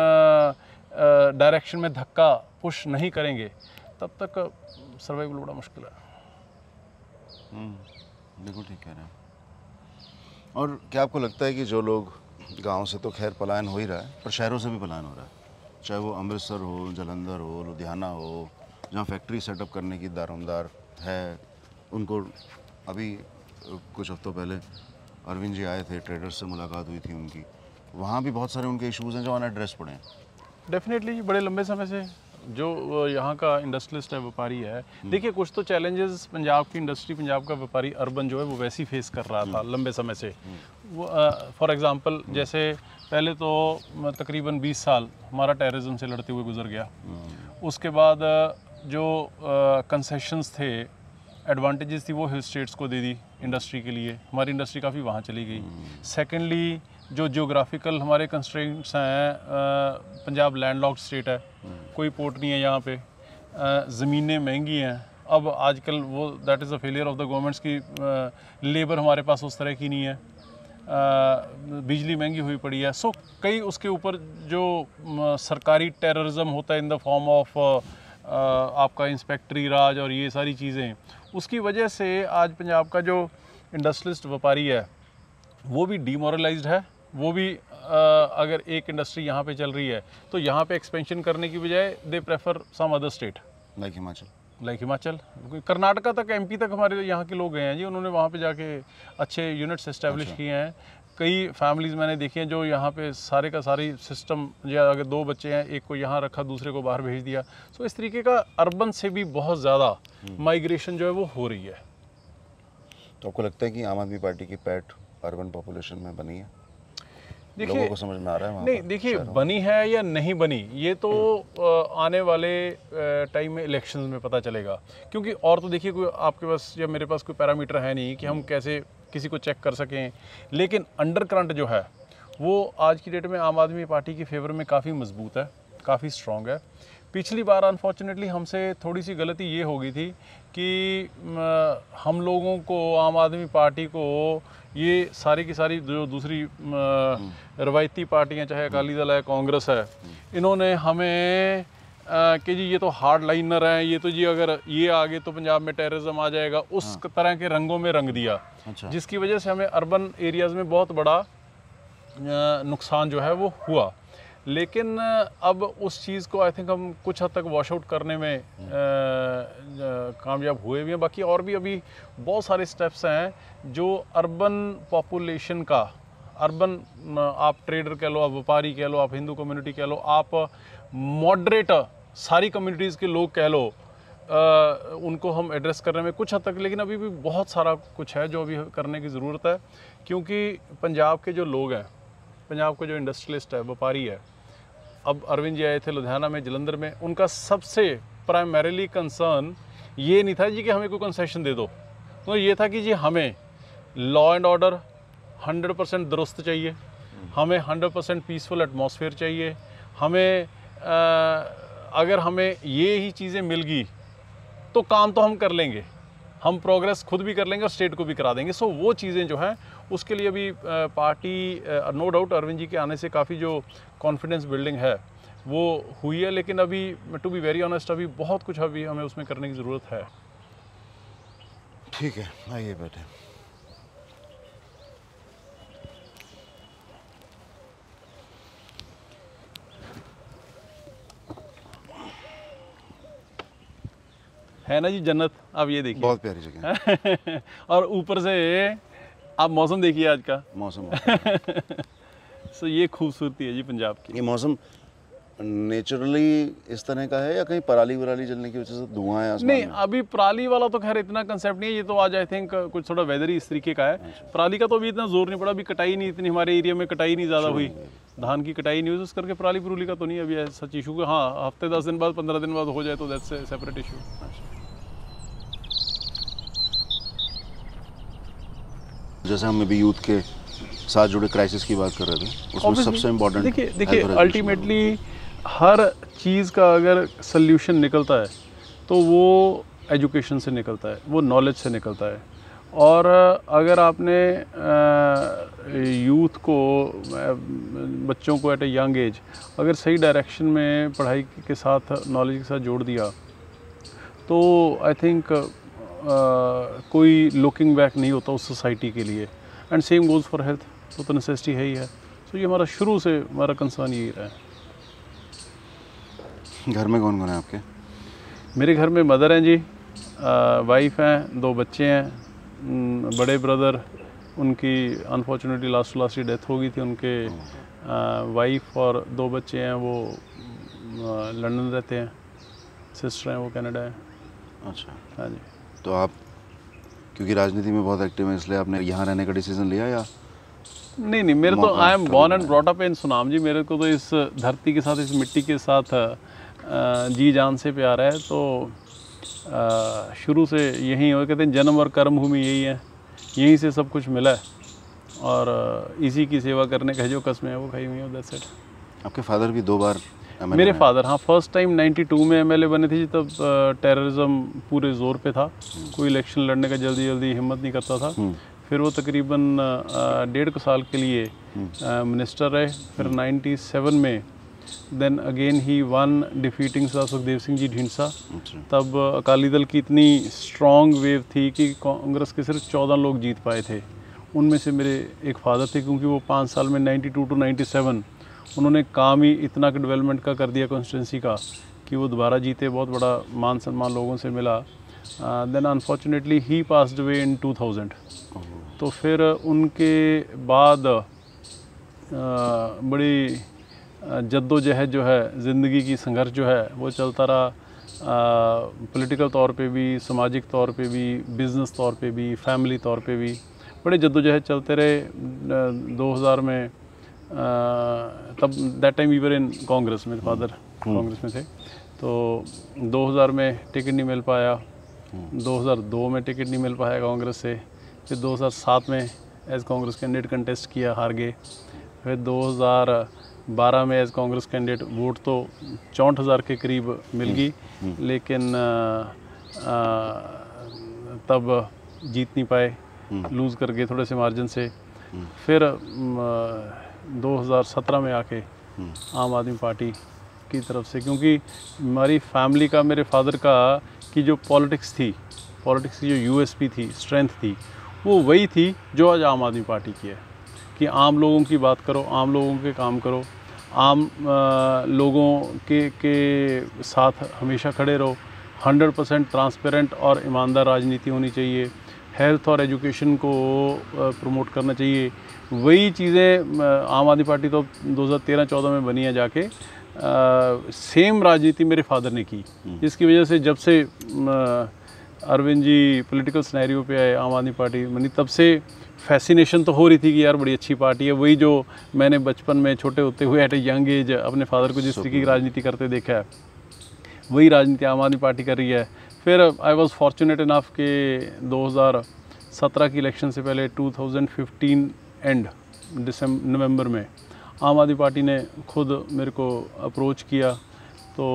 S1: डायरेक्शन में धक्का पुश नहीं करेंगे, तब तक सर्वाइवल बड़ा मुश्किल है।
S2: बिल्कुल ठीक कह रहे हैं। और क्या आपको लगता है कि जो लोग गांव से तो खैर पलायन हो ही रहा है, पर शहरों से भी पलायन हो रहा है, चाहे वो अमृतसर हो, जालंधर हो, लुधियाना हो, जहाँ फैक्ट्री सेटअप करने की दारोमदार है, उनको अभी कुछ हफ्तों पहले अरविंद जी आए थे, ट्रेडर्स से मुलाकात हुई थी उनकी, वहाँ भी बहुत सारे उनके इश्यूज़ हैं जो अनएड्रेस पड़े हैं।
S1: डेफिनेटली बड़े लंबे समय से जो यहाँ का इंडस्ट्रियलिस्ट है, व्यापारी है, देखिए कुछ तो चैलेंजेस पंजाब की इंडस्ट्री, पंजाब का व्यापारी अर्बन जो है वो वैसे ही फेस कर रहा था लंबे समय से। वो फॉर एग्जांपल जैसे पहले तो तकरीबन बीस साल हमारा टेररिज्म से लड़ते हुए गुजर गया। उसके बाद जो कंसेशंस थे, एडवांटेजेस थी, वो हिल स्टेट्स को दे दी इंडस्ट्री के लिए, हमारी इंडस्ट्री काफ़ी वहाँ चली गई। सेकेंडली जो जियोग्राफिकल हमारे कंस्ट्रेंट्स हैं, पंजाब लैंडलॉक्ड स्टेट है, कोई पोर्ट नहीं है यहाँ पे, ज़मीनें महंगी हैं। अब आजकल वो that is a failure of the governments की लेबर हमारे पास उस तरह की नहीं है, बिजली महंगी हुई पड़ी है। सो कई उसके ऊपर जो सरकारी टेररिज्म होता है इन द फॉर्म ऑफ आपका इंस्पेक्टरी राज और ये सारी चीज़ें, उसकी वजह से आज पंजाब का जो इंडस्ट्रियलिस्ट व्यापारी है वो भी डीमोरलाइज्ड है। वो भी आ, अगर एक इंडस्ट्री यहाँ पे चल रही है तो यहाँ पे एक्सपेंशन करने की बजाय they prefer some other state
S2: like Himachal,
S1: like Himachal Karnataka तक, एमपी तक हमारे यहाँ के लोग गए हैं जी, उन्होंने वहाँ पे जाके अच्छे यूनिट्स इस्टेब्लिश किए हैं। कई फैमिलीज़ मैंने देखी हैं जो यहाँ पे सारे का सारी सिस्टम, या अगर दो बच्चे हैं, एक को यहाँ रखा, दूसरे को बाहर भेज दिया। सो इस तरीके का अर्बन से भी बहुत ज़्यादा माइग्रेशन जो है वो हो रही है।
S2: तो आपको लगता है कि आम आदमी पार्टी की पैठ अर्बन पॉपुलेशन में बनी है? लोगों को समझ में आ रहा है वहाँ
S1: नहीं
S2: पर,
S1: देखिए
S2: शहरों में?
S1: बनी है या नहीं बनी ये तो अ, आने वाले टाइम में इलेक्शंस में पता चलेगा, क्योंकि और तो देखिए कोई आपके पास या मेरे पास कोई पैरामीटर है नहीं कि हम कैसे किसी को चेक कर सकें। लेकिन अंडर करंट जो है वो आज की डेट में आम आदमी पार्टी के फेवर में काफ़ी मजबूत है, काफ़ी स्ट्रॉन्ग है। पिछली बार अनफॉर्चुनेटली हमसे थोड़ी सी गलती ये हो गई थी कि म, हम लोगों को आम आदमी पार्टी को ये सारी की सारी जो दूसरी म, रवायती पार्टियां चाहे अकाली दल है कांग्रेस है, इन्होंने हमें आ, कि जी ये तो हार्ड लाइनर हैं, ये तो जी अगर ये आगे तो पंजाब में टेररिज्म आ जाएगा, उस तरह के रंगों में रंग दिया,
S2: अच्छा।
S1: जिसकी वजह से हमें अर्बन एरियाज़ में बहुत बड़ा नुकसान जो है वो हुआ। लेकिन अब उस चीज़ को आई थिंक हम कुछ हद तक वॉश आउट करने में कामयाब हुए भी हैं। बाकी और भी अभी बहुत सारे स्टेप्स हैं जो अर्बन पॉपुलेशन का, अर्बन आप ट्रेडर कह लो, आप व्यापारी कह लो, आप हिंदू कम्युनिटी कह लो, आप मॉडरेट सारी कम्युनिटीज़ के लोग कह लो, आ, उनको हम एड्रेस करने में कुछ हद तक, लेकिन अभी भी बहुत सारा कुछ है जो अभी करने की ज़रूरत है। क्योंकि पंजाब के जो लोग हैं, पंजाब का जो इंडस्ट्रियलिस्ट है, व्यापारी है, अब अरविंद जी आए थे लुधियाना में, जलंधर में, उनका सबसे प्राइमरीली कंसर्न ये नहीं था जी कि हमें कोई कंसेशन दे दो, तो ये था कि जी हमें law and order hundred percent दुरुस्त चाहिए, हमें हंड्रेड परसेंट पीसफुल एटमॉस्फेयर चाहिए, हमें आ, अगर हमें ये ही चीज़ें मिल गई तो काम तो हम कर लेंगे, हम प्रोग्रेस खुद भी कर लेंगे और स्टेट को भी करा देंगे। सो वो चीज़ें जो हैं उसके लिए अभी party no doubt Arvind ji के आने से काफ़ी जो कॉन्फिडेंस बिल्डिंग है वो हुई है। लेकिन अभी टू बी वेरी ऑनेस्ट अभी बहुत कुछ अभी हमें उसमें करने की ज़रूरत है।
S2: ठीक है, आइए बैठे।
S1: है ना जी जन्नत, आप ये देखिए
S2: बहुत प्यारी जगह
S1: और ऊपर से आप मौसम देखिए आज का
S2: मौसम
S1: सो ये खूबसूरती है जी पंजाब की।
S2: ये मौसम नेचुरली इस तरह का है या कहीं पराली वराली जलने की वजह से धुआं है आसमान
S1: नहीं,
S2: में?
S1: अभी पराली वाला तो खैर इतना कंसेप्ट नहीं है, ये तो आज आई थिंक कुछ थोड़ा वेदर ही इस तरीके का है। पराली का तो अभी इतना जोर नहीं पड़ा, अभी कटाई नहीं इतनी, हमारे एरिया में कटाई नहीं ज़्यादा हुई, धान की कटाई नहीं हुई, उस करके पराली पुरूली का तो नहीं अभी सच इशू का। हाँ, हफ्ते दस दिन बाद पंद्रह दिन बाद हो जाए तो दैट्स ए सेपरेट इशू।
S2: जैसे हम अभी यूथ के साथ जुड़े क्राइसिस की बात कर रहे थे, उसमें सबसे इम्पोर्टेंट
S1: देखिए देखिए अल्टीमेटली हर चीज़ का अगर सल्यूशन निकलता है तो वो एजुकेशन से निकलता है, वो नॉलेज से निकलता है। और अगर आपने यूथ को, बच्चों को एट ए यंग एज अगर सही डायरेक्शन में पढ़ाई के साथ, नॉलेज के साथ जोड़ दिया तो आई थिंक कोई लुकिंग बैक नहीं होता उस सोसाइटी के लिए। And same goes for health, तो, तो नेसेसिटी है ही है। सो ये हमारा शुरू से हमारा कंसर्न यही रहा है।
S2: घर में कौन कौन है आपके?
S1: मेरे घर में मदर हैं जी, वाइफ हैं, दो बच्चे हैं, बड़े ब्रदर उनकी अनफॉर्चुनेटली लास्ट लास्ट ही डेथ हो गई थी उनके, वाइफ और दो बच्चे हैं वो लंदन रहते हैं, सिस्टर हैं वो कनाडा है।
S2: अच्छा,
S1: हाँ जी।
S2: तो आप क्योंकि राजनीति में बहुत एक्टिव हैं इसलिए आपने यहाँ रहने का डिसीजन लिया या?
S1: नहीं नहीं, मेरे तो I am born and brought up in Sunam ji. मेरे को तो इस धरती के साथ, इस मिट्टी के साथ जी जान से प्यार है। तो शुरू से यहीं हो, कहते हैं जन्म और कर्म भूमि यही है, यहीं से सब कुछ मिला है और इसी की सेवा करने का जो कसमें है वो खाई हुई है। That's it.
S2: आपके फादर भी दो बार एमएलए
S1: मेरे फादर, हाँ, फर्स्ट टाइम नाइन्टी टू में एमएलए बने थे जी, तब टेररिज्म पूरे ज़ोर पे था, कोई इलेक्शन लड़ने का जल्दी जल्दी हिम्मत नहीं करता था। फिर वो तकरीबन डेढ़ को साल के लिए मिनिस्टर रहे। फिर नाइन्टी सेवन में then again he won defeating sir Sukhdev Singh ji Dhindsa. तब अकाली दल की इतनी स्ट्रॉन्ग वेव थी कि कांग्रेस के सिर्फ चौदह लोग जीत पाए थे, उनमें से मेरे एक फादर थे, क्योंकि वो पाँच साल में ninety two to ninety seven उन्होंने काम ही इतना डेवलपमेंट का कर दिया कॉन्स्टिट्यूंसी का कि वो दोबारा जीते, बहुत बड़ा मान सम्मान लोगों से मिला। Then unfortunately he passed away in two thousand. तो फिर उनके बाद uh, बड़ी जद्दोजहद जो है, ज़िंदगी की संघर्ष जो है वो चलता रहा, पॉलिटिकल तौर पे भी, सामाजिक तौर पे भी, बिज़नेस तौर पे भी, फैमिली तौर पे भी बड़े जद्दोजहद चलते रहे। दो हज़ार में तब that time we were in Congress, मेरे फादर कांग्रेस में थे। तो दो हज़ार में टिकट नहीं मिल पाया, दो हज़ार दो में टिकट नहीं मिल पाया कांग्रेस से, फिर दो हज़ार सात में एज कांग्रेस कैंडिडेट कंटेस्ट किया, हार गए। फिर दो हज़ार बारह में एज कांग्रेस कैंडिडेट वोट तो चौंठ हज़ार के करीब मिल गई, लेकिन आ, आ, तब जीत नहीं पाए, लूज़ कर गए थोड़े से मार्जिन से। फिर दो हज़ार सत्रह में आके आम आदमी पार्टी की तरफ से, क्योंकि हमारी फैमिली का, मेरे फादर का की जो पॉलिटिक्स थी, पॉलिटिक्स की जो यूएसपी थी, स्ट्रेंथ थी, वो वही थी जो आज आम आदमी पार्टी की है, कि आम लोगों की बात करो, आम लोगों के काम करो, आम आ, लोगों के के साथ हमेशा खड़े रहो, हंड्रेड परसेंट ट्रांसपेरेंट और ईमानदार राजनीति होनी चाहिए, हेल्थ और एजुकेशन को प्रमोट करना चाहिए। वही चीज़ें आम आदमी पार्टी तो दो हज़ार तेरह चौदह में बनी है जाके, आ, सेम राजनीति मेरे फादर ने की, जिसकी वजह से जब से अरविंद जी पॉलिटिकल सिनेरियो पे आए, आम आदमी पार्टी बनी, तब से फैसिनेशन तो हो रही थी कि यार बड़ी अच्छी पार्टी है। वही जो मैंने बचपन में छोटे होते हुए एट ए यंग एज अपने फादर को जिस तरीके की राजनीति करते देखा है, वही राजनीति आम आदमी पार्टी कर रही है। फिर आई वॉज फॉर्चुनेट इनफ के दो हज़ार सत्रह की इलेक्शन से पहले दो हज़ार पंद्रह एंड दिसंबर नवंबर में आम आदमी पार्टी ने खुद मेरे को अप्रोच किया, तो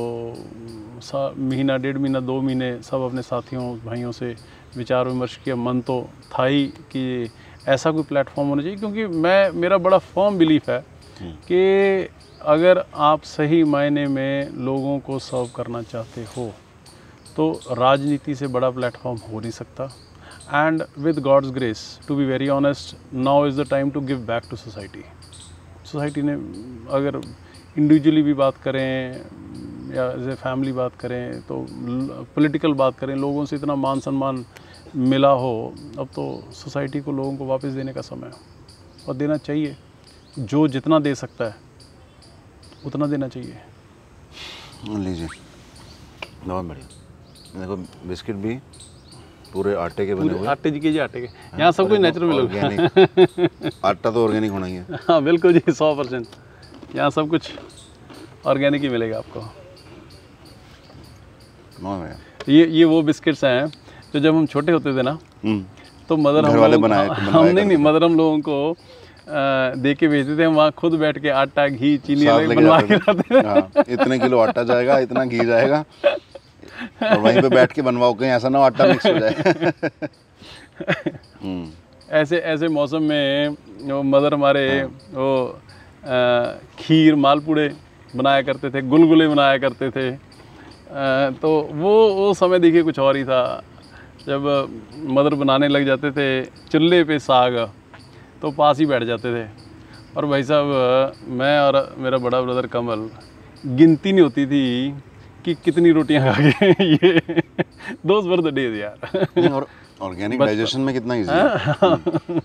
S1: महीना डेढ़ महीना दो महीने सब अपने साथियों भाइयों से विचार विमर्श किया। मन तो था ही कि ऐसा कोई प्लेटफॉर्म होना चाहिए, क्योंकि मैं मेरा बड़ा फर्म बिलीफ है कि अगर आप सही मायने में लोगों को सर्व करना चाहते हो तो राजनीति से बड़ा प्लेटफॉर्म हो नहीं सकता। And with God's grace, to be very honest, now is the time to give back to society. Society ने अगर इंडिविजुअली भी बात करें या एज ए फैमिली बात करें, तो पॉलिटिकल बात करें, लोगों से इतना मान सम्मान मिला हो, अब तो सोसाइटी को लोगों को वापस देने का समय है, और देना चाहिए। जो जितना दे सकता है उतना देना चाहिए।
S2: लीजिए, बहुत बढ़िया। देखो बिस्किट भी पूरे आटे के बने हुए,
S1: आटे जी के जी आटे के, यहाँ सब कुछ नेचुरल मिलेगा।
S2: आटा तो ऑर्गेनिक होना ही है।
S1: हाँ बिल्कुल जी, सौ परसेंट यहाँ सब कुछ ऑर्गेनिक ही मिलेगा आपको। ये ये वो बिस्किट्स हैं जो जब हम छोटे होते थे ना, तो मदर हम वाले बनाए हम नहीं नहीं मदर हम लोगों को दे के भेजते थे। हम वहाँ खुद बैठ के आटा घी चीनी बनवा के लाते थे।
S2: इतने किलो आटा जाएगा, इतना घी जाएगा, और वहीं पे बैठ के बनवाओ, कहीं ऐसा ना आटा मिक्स हो जाए।
S1: ऐसे ऐसे मौसम में वो मदर हमारे वो खीर मालपुड़े बनाया करते थे, गुलगुले बनाया करते थे। तो वो वो समय देखिए कुछ और ही था, जब मदर बनाने लग जाते थे चूल्हे पे साग, तो पास ही बैठ जाते थे। और भाई साहब, मैं और मेरा बड़ा ब्रदर कमल, गिनती नहीं होती थी कि कितनी रोटियां खा के ये दोस्त वर द डेज यार।
S2: और ऑर्गेनिक डाइजेशन में कितना इजी है,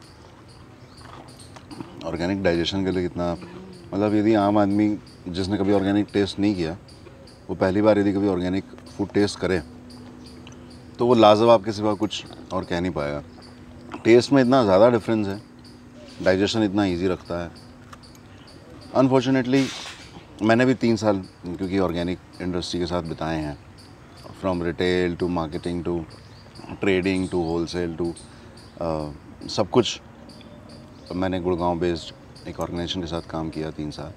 S2: ऑर्गेनिक डाइजेशन के लिए कितना, मतलब यदि आम आदमी जिसने कभी ऑर्गेनिक टेस्ट नहीं किया, वो पहली बार यदि कभी ऑर्गेनिक फूड टेस्ट करे, तो वो लाजवाब के सिवा कुछ और कह नहीं पाएगा। टेस्ट में इतना ज़्यादा डिफरेंस है, डाइजेशन इतना इजी रखता है। अनफॉर्चुनेटली मैंने भी तीन साल क्योंकि ऑर्गेनिक इंडस्ट्री के साथ बिताए हैं, from retail to marketing to trading to wholesale to सब कुछ। मैंने गुड़गांव बेस्ड एक ऑर्गेनाइजेशन के साथ काम किया तीन साल।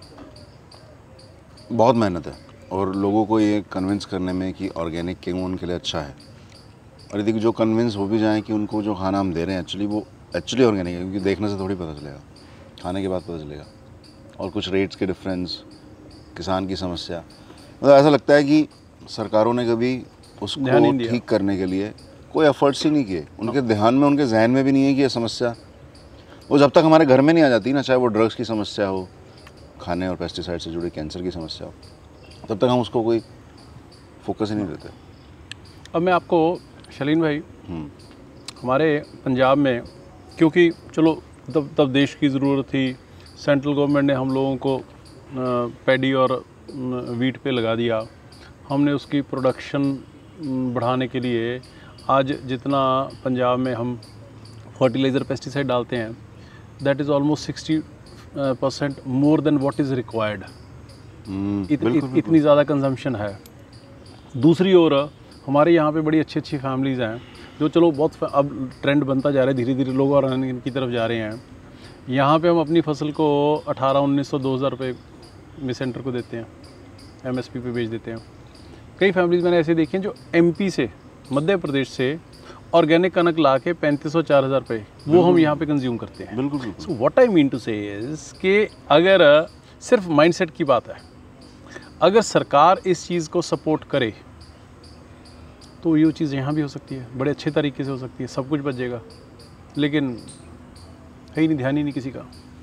S2: बहुत मेहनत है, और लोगों को ये कन्विंस करने में कि ऑर्गेनिक क्यों उनके लिए अच्छा है, और यदि जो कन्विंस हो भी जाएं कि उनको जो खाना हम दे रहे हैं एक्चुअली वो एक्चुअली ऑर्गेनिक है, क्योंकि देखने से थोड़ी पता चलेगा, खाने के बाद पता चलेगा। और कुछ रेट्स के डिफरेंस, किसान की समस्या, मतलब ऐसा लगता है कि सरकारों ने कभी उसको ठीक करने के लिए कोई एफर्ट्स ही नहीं किए। उनके ध्यान में, उनके जहन में भी नहीं है कि ये समस्या, वो जब तक हमारे घर में नहीं आ जाती ना, चाहे वो ड्रग्स की समस्या हो, खाने और पेस्टिसाइड से जुड़ी कैंसर की समस्या हो, तब तक हम उसको कोई फोकस ही नहीं देते।
S1: अब मैं आपको शलीन भाई, हमारे पंजाब में, क्योंकि चलो तब तब देश की ज़रूरत थी, सेंट्रल गवर्नमेंट ने हम लोगों को पैडी और वीट पे लगा दिया। हमने उसकी प्रोडक्शन बढ़ाने के लिए आज जितना पंजाब में हम फर्टिलाइज़र पेस्टिसाइड डालते हैं, that is almost sixty percent more than what is required.
S2: Hmm,
S1: इत,
S2: बिल्कुल,
S1: इत,
S2: बिल्कुल।
S1: इतनी ज़्यादा कंजम्पशन है। दूसरी ओर हमारे यहाँ पे बड़ी अच्छी अच्छी फैमिलीज़ हैं जो चलो बहुत अब ट्रेंड बनता जा रहा है, धीरे धीरे लोग और इनकी तरफ जा रहे हैं। यहाँ पे हम अपनी फसल को अठारह उन्नीस सौ दो हज़ार रुपये में सेंटर को देते हैं, एमएसपी पे बेच देते हैं। कई फैमिलीज़ मैंने ऐसे देखी हैं जो एमपी से, मध्य प्रदेश से ऑर्गेनिक कनक ला के पैंतीस सौ चार हज़ार रुपये वो हम यहाँ पे कंज्यूम करते हैं।
S2: बिल्कुल बिल्कुल।
S1: So what I mean to say is कि अगर सिर्फ माइंडसेट की बात है, अगर सरकार इस चीज़ को सपोर्ट करे तो ये चीज़ यहाँ भी हो सकती है, बड़े अच्छे तरीके से हो सकती है, सब कुछ बच जाएगा। लेकिन है ही नहीं, ध्यान ही नहीं किसी का।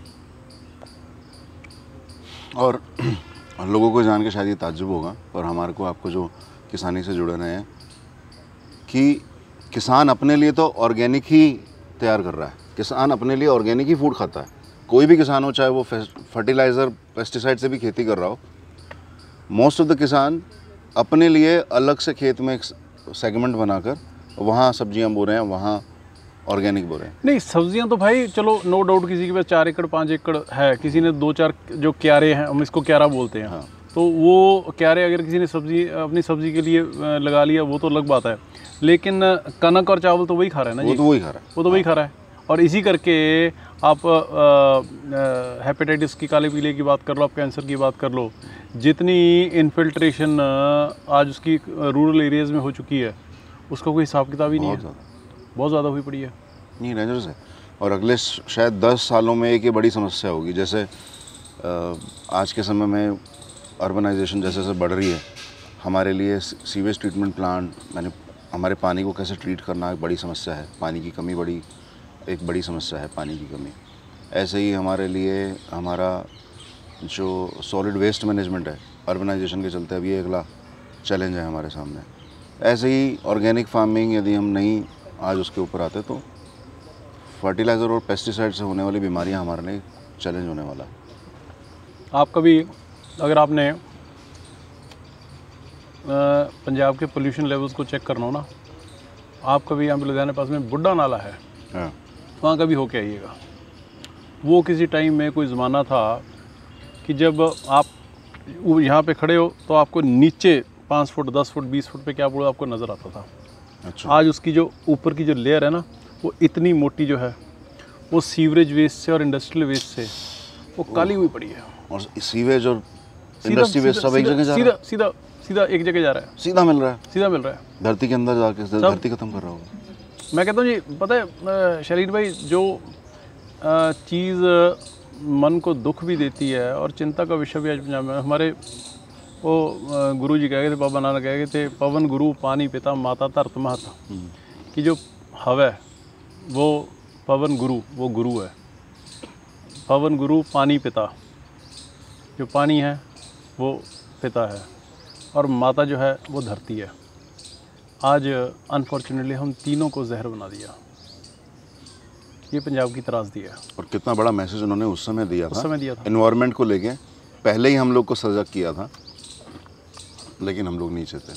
S2: और लोगों को जान के शायद ये ताज्जुब होगा, पर हमारे को आपको जो किसानी से जुड़े रहे हैं कि किसान अपने लिए तो ऑर्गेनिक ही तैयार कर रहा है, किसान अपने लिए ऑर्गेनिक ही फूड खाता है। कोई भी किसान हो, चाहे वो फर्टिलाइज़र पेस्टिसाइड से भी खेती कर रहा हो, मोस्ट ऑफ द किसान अपने लिए अलग से खेत में एक सेगमेंट बनाकर वहाँ सब्जियाँ बो रहे हैं, वहाँ ऑर्गेनिक बो रहे हैं।
S1: नहीं, सब्जियां तो भाई चलो नो डाउट किसी के पास चार एकड़ पाँच एकड़ है, किसी ने दो चार जो क्यारे हैं, हम इसको क्यारा बोलते हैं,
S2: हाँ।
S1: तो वो क्यारे अगर किसी ने सब्जी अपनी सब्जी के लिए अ, लगा लिया वो तो अलग बात है। लेकिन कनक और चावल तो वही खा रहा है ना
S2: वो
S1: जी,
S2: तो वही खा रहा है।
S1: वो तो वही खा रहा है। और इसी करके आप हेपेटाइटिस की, काले पीले की बात कर लो, आप कैंसर की बात कर लो, जितनी इन्फिल्ट्रेशन आज उसकी रूरल एरियाज़ में हो चुकी है उसका कोई हिसाब किताब ही नहीं
S2: बहुत
S1: है,
S2: ज़्यादा
S1: बहुत ज़्यादा हुई पड़ी है।
S2: नहीं, डेंजरस है। और अगले शायद दस सालों में एक ये बड़ी समस्या होगी। जैसे अ, आज के समय में अर्बनाइजेशन जैसे जैसे बढ़ रही है, हमारे लिए सीवेज ट्रीटमेंट प्लांट, मैंने हमारे पानी को कैसे ट्रीट करना एक बड़ी समस्या है। पानी की कमी बड़ी एक बड़ी समस्या है, पानी की कमी। ऐसे ही हमारे लिए हमारा जो सॉलिड वेस्ट मैनेजमेंट है, अर्बनाइजेशन के चलते अभी अगला चैलेंज है हमारे सामने। ऐसे ही ऑर्गेनिक फार्मिंग यदि हम नहीं आज उसके ऊपर आते तो फर्टिलाइज़र और पेस्टिसाइड से होने वाली बीमारियां हमारे लिए चैलेंज होने वाला है।
S1: आप कभी अगर आपने अ, पंजाब के पोल्यूशन लेवल्स को चेक करना हो ना, आप कभी यहाँ पे लुधियाना पास में बुड्ढा नाला है,
S2: हाँ।
S1: वहाँ कभी होके आइएगा। वो किसी टाइम में कोई ज़माना था कि जब आप वो यहाँ पे खड़े हो तो आपको नीचे पाँच फुट दस फुट बीस फुट पे क्या बोलो आपको नज़र आता था।
S2: अच्छा।
S1: आज उसकी जो ऊपर की जो लेयर है ना, वो इतनी मोटी जो है, वो सीवरेज वेस्ट से और इंडस्ट्रियल वेस्ट से वो काली हुई पड़ी है।
S2: और सीवेज और
S1: सीधा
S2: इंडस्ट्री वेस्ट सब एक
S1: सीधा
S2: जगह जा रहा
S1: सीधा
S2: है,
S1: सीधा सीधा एक जगह जा रहा है,
S2: सीधा मिल रहा है,
S1: सीधा मिल रहा है।
S2: धरती के अंदर जाके धरती खत्म कर रहा होगा।
S1: मैं कहता हूँ जी, पता है अ, शरीर भाई, जो अ, चीज़ मन को दुख भी देती है और चिंता का विषय भी आज पंजाब में, हमारे वो अ, गुरु जी कह गए थे, बाबा नानक कह गए थे, पवन गुरु पानी पिता माता धरत माता, कि जो हवा है वो पवन गुरु, वो गुरु है। पवन गुरु पानी पिता, जो पानी है वो पिता है, और माता जो है वो धरती है। आज अनफॉर्चुनेटली हम तीनों को जहर बना दिया। ये पंजाब की त्रासदी है।
S2: और कितना बड़ा मैसेज उन्होंने उस समय दिया
S1: उस
S2: था,
S1: समय दिया था।
S2: एनवायरनमेंट को लेके पहले ही हम लोग को सजग किया था, लेकिन हम लोग नीचे थे।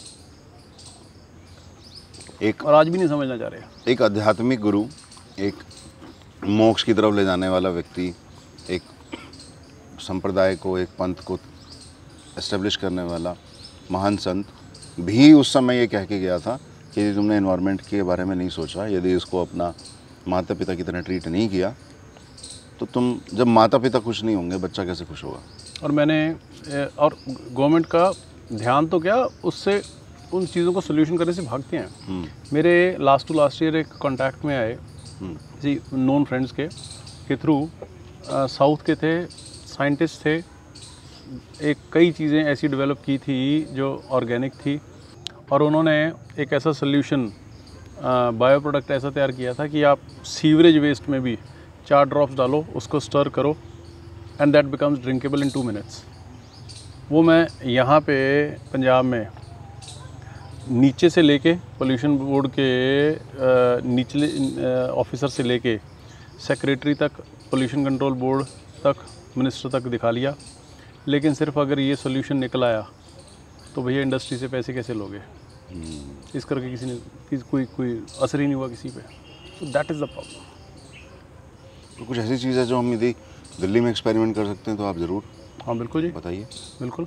S2: एक
S1: और आज भी नहीं समझना चाह रहे।
S2: एक आध्यात्मिक गुरु, एक मोक्ष की तरफ ले जाने वाला व्यक्ति, एक संप्रदाय को, एक पंथ को एस्टेब्लिश करने वाला महान संत भी उस समय ये कह के गया था कि यदि तुमने एनवायरनमेंट के बारे में नहीं सोचा, यदि इसको अपना माता पिता की तरह ट्रीट नहीं किया, तो तुम, जब माता पिता खुश नहीं होंगे, बच्चा कैसे खुश होगा।
S1: और मैंने ए, और गवर्नमेंट का ध्यान तो क्या, उससे उन चीज़ों को सोल्यूशन करने से भागते हैं। मेरे लास्ट टू लास्ट ईयर एक कांटेक्ट में आए किसी नॉन फ्रेंड्स के के थ्रू, साउथ के थे, साइंटिस्ट थे, एक कई चीज़ें ऐसी डेवलप की थी जो ऑर्गेनिक थी, और उन्होंने एक ऐसा सोल्यूशन, बायो प्रोडक्ट ऐसा तैयार किया था कि आप सीवरेज वेस्ट में भी चार ड्रॉप्स डालो, उसको स्टर करो, and that becomes drinkable in two minutes. वो मैं यहाँ पे पंजाब में नीचे से लेके पोल्यूशन बोर्ड के अ, निचले ऑफिसर से लेके सेक्रेटरी तक, पोल्यूशन कंट्रोल बोर्ड तक, मिनिस्टर तक दिखा लिया, लेकिन सिर्फ अगर ये सोल्यूशन निकल आया तो भैया इंडस्ट्री से पैसे कैसे लोगे, इस करके किसी ने किस, कोई कोई असर ही नहीं हुआ किसी पे। तो दैट इज़ द प्रॉब्लम।
S2: तो कुछ ऐसी चीज़ है जो हम यदि दिल्ली में एक्सपेरिमेंट कर सकते हैं तो आप ज़रूर
S1: हाँ बिल्कुल जी,
S2: बताइए।
S1: बिल्कुल।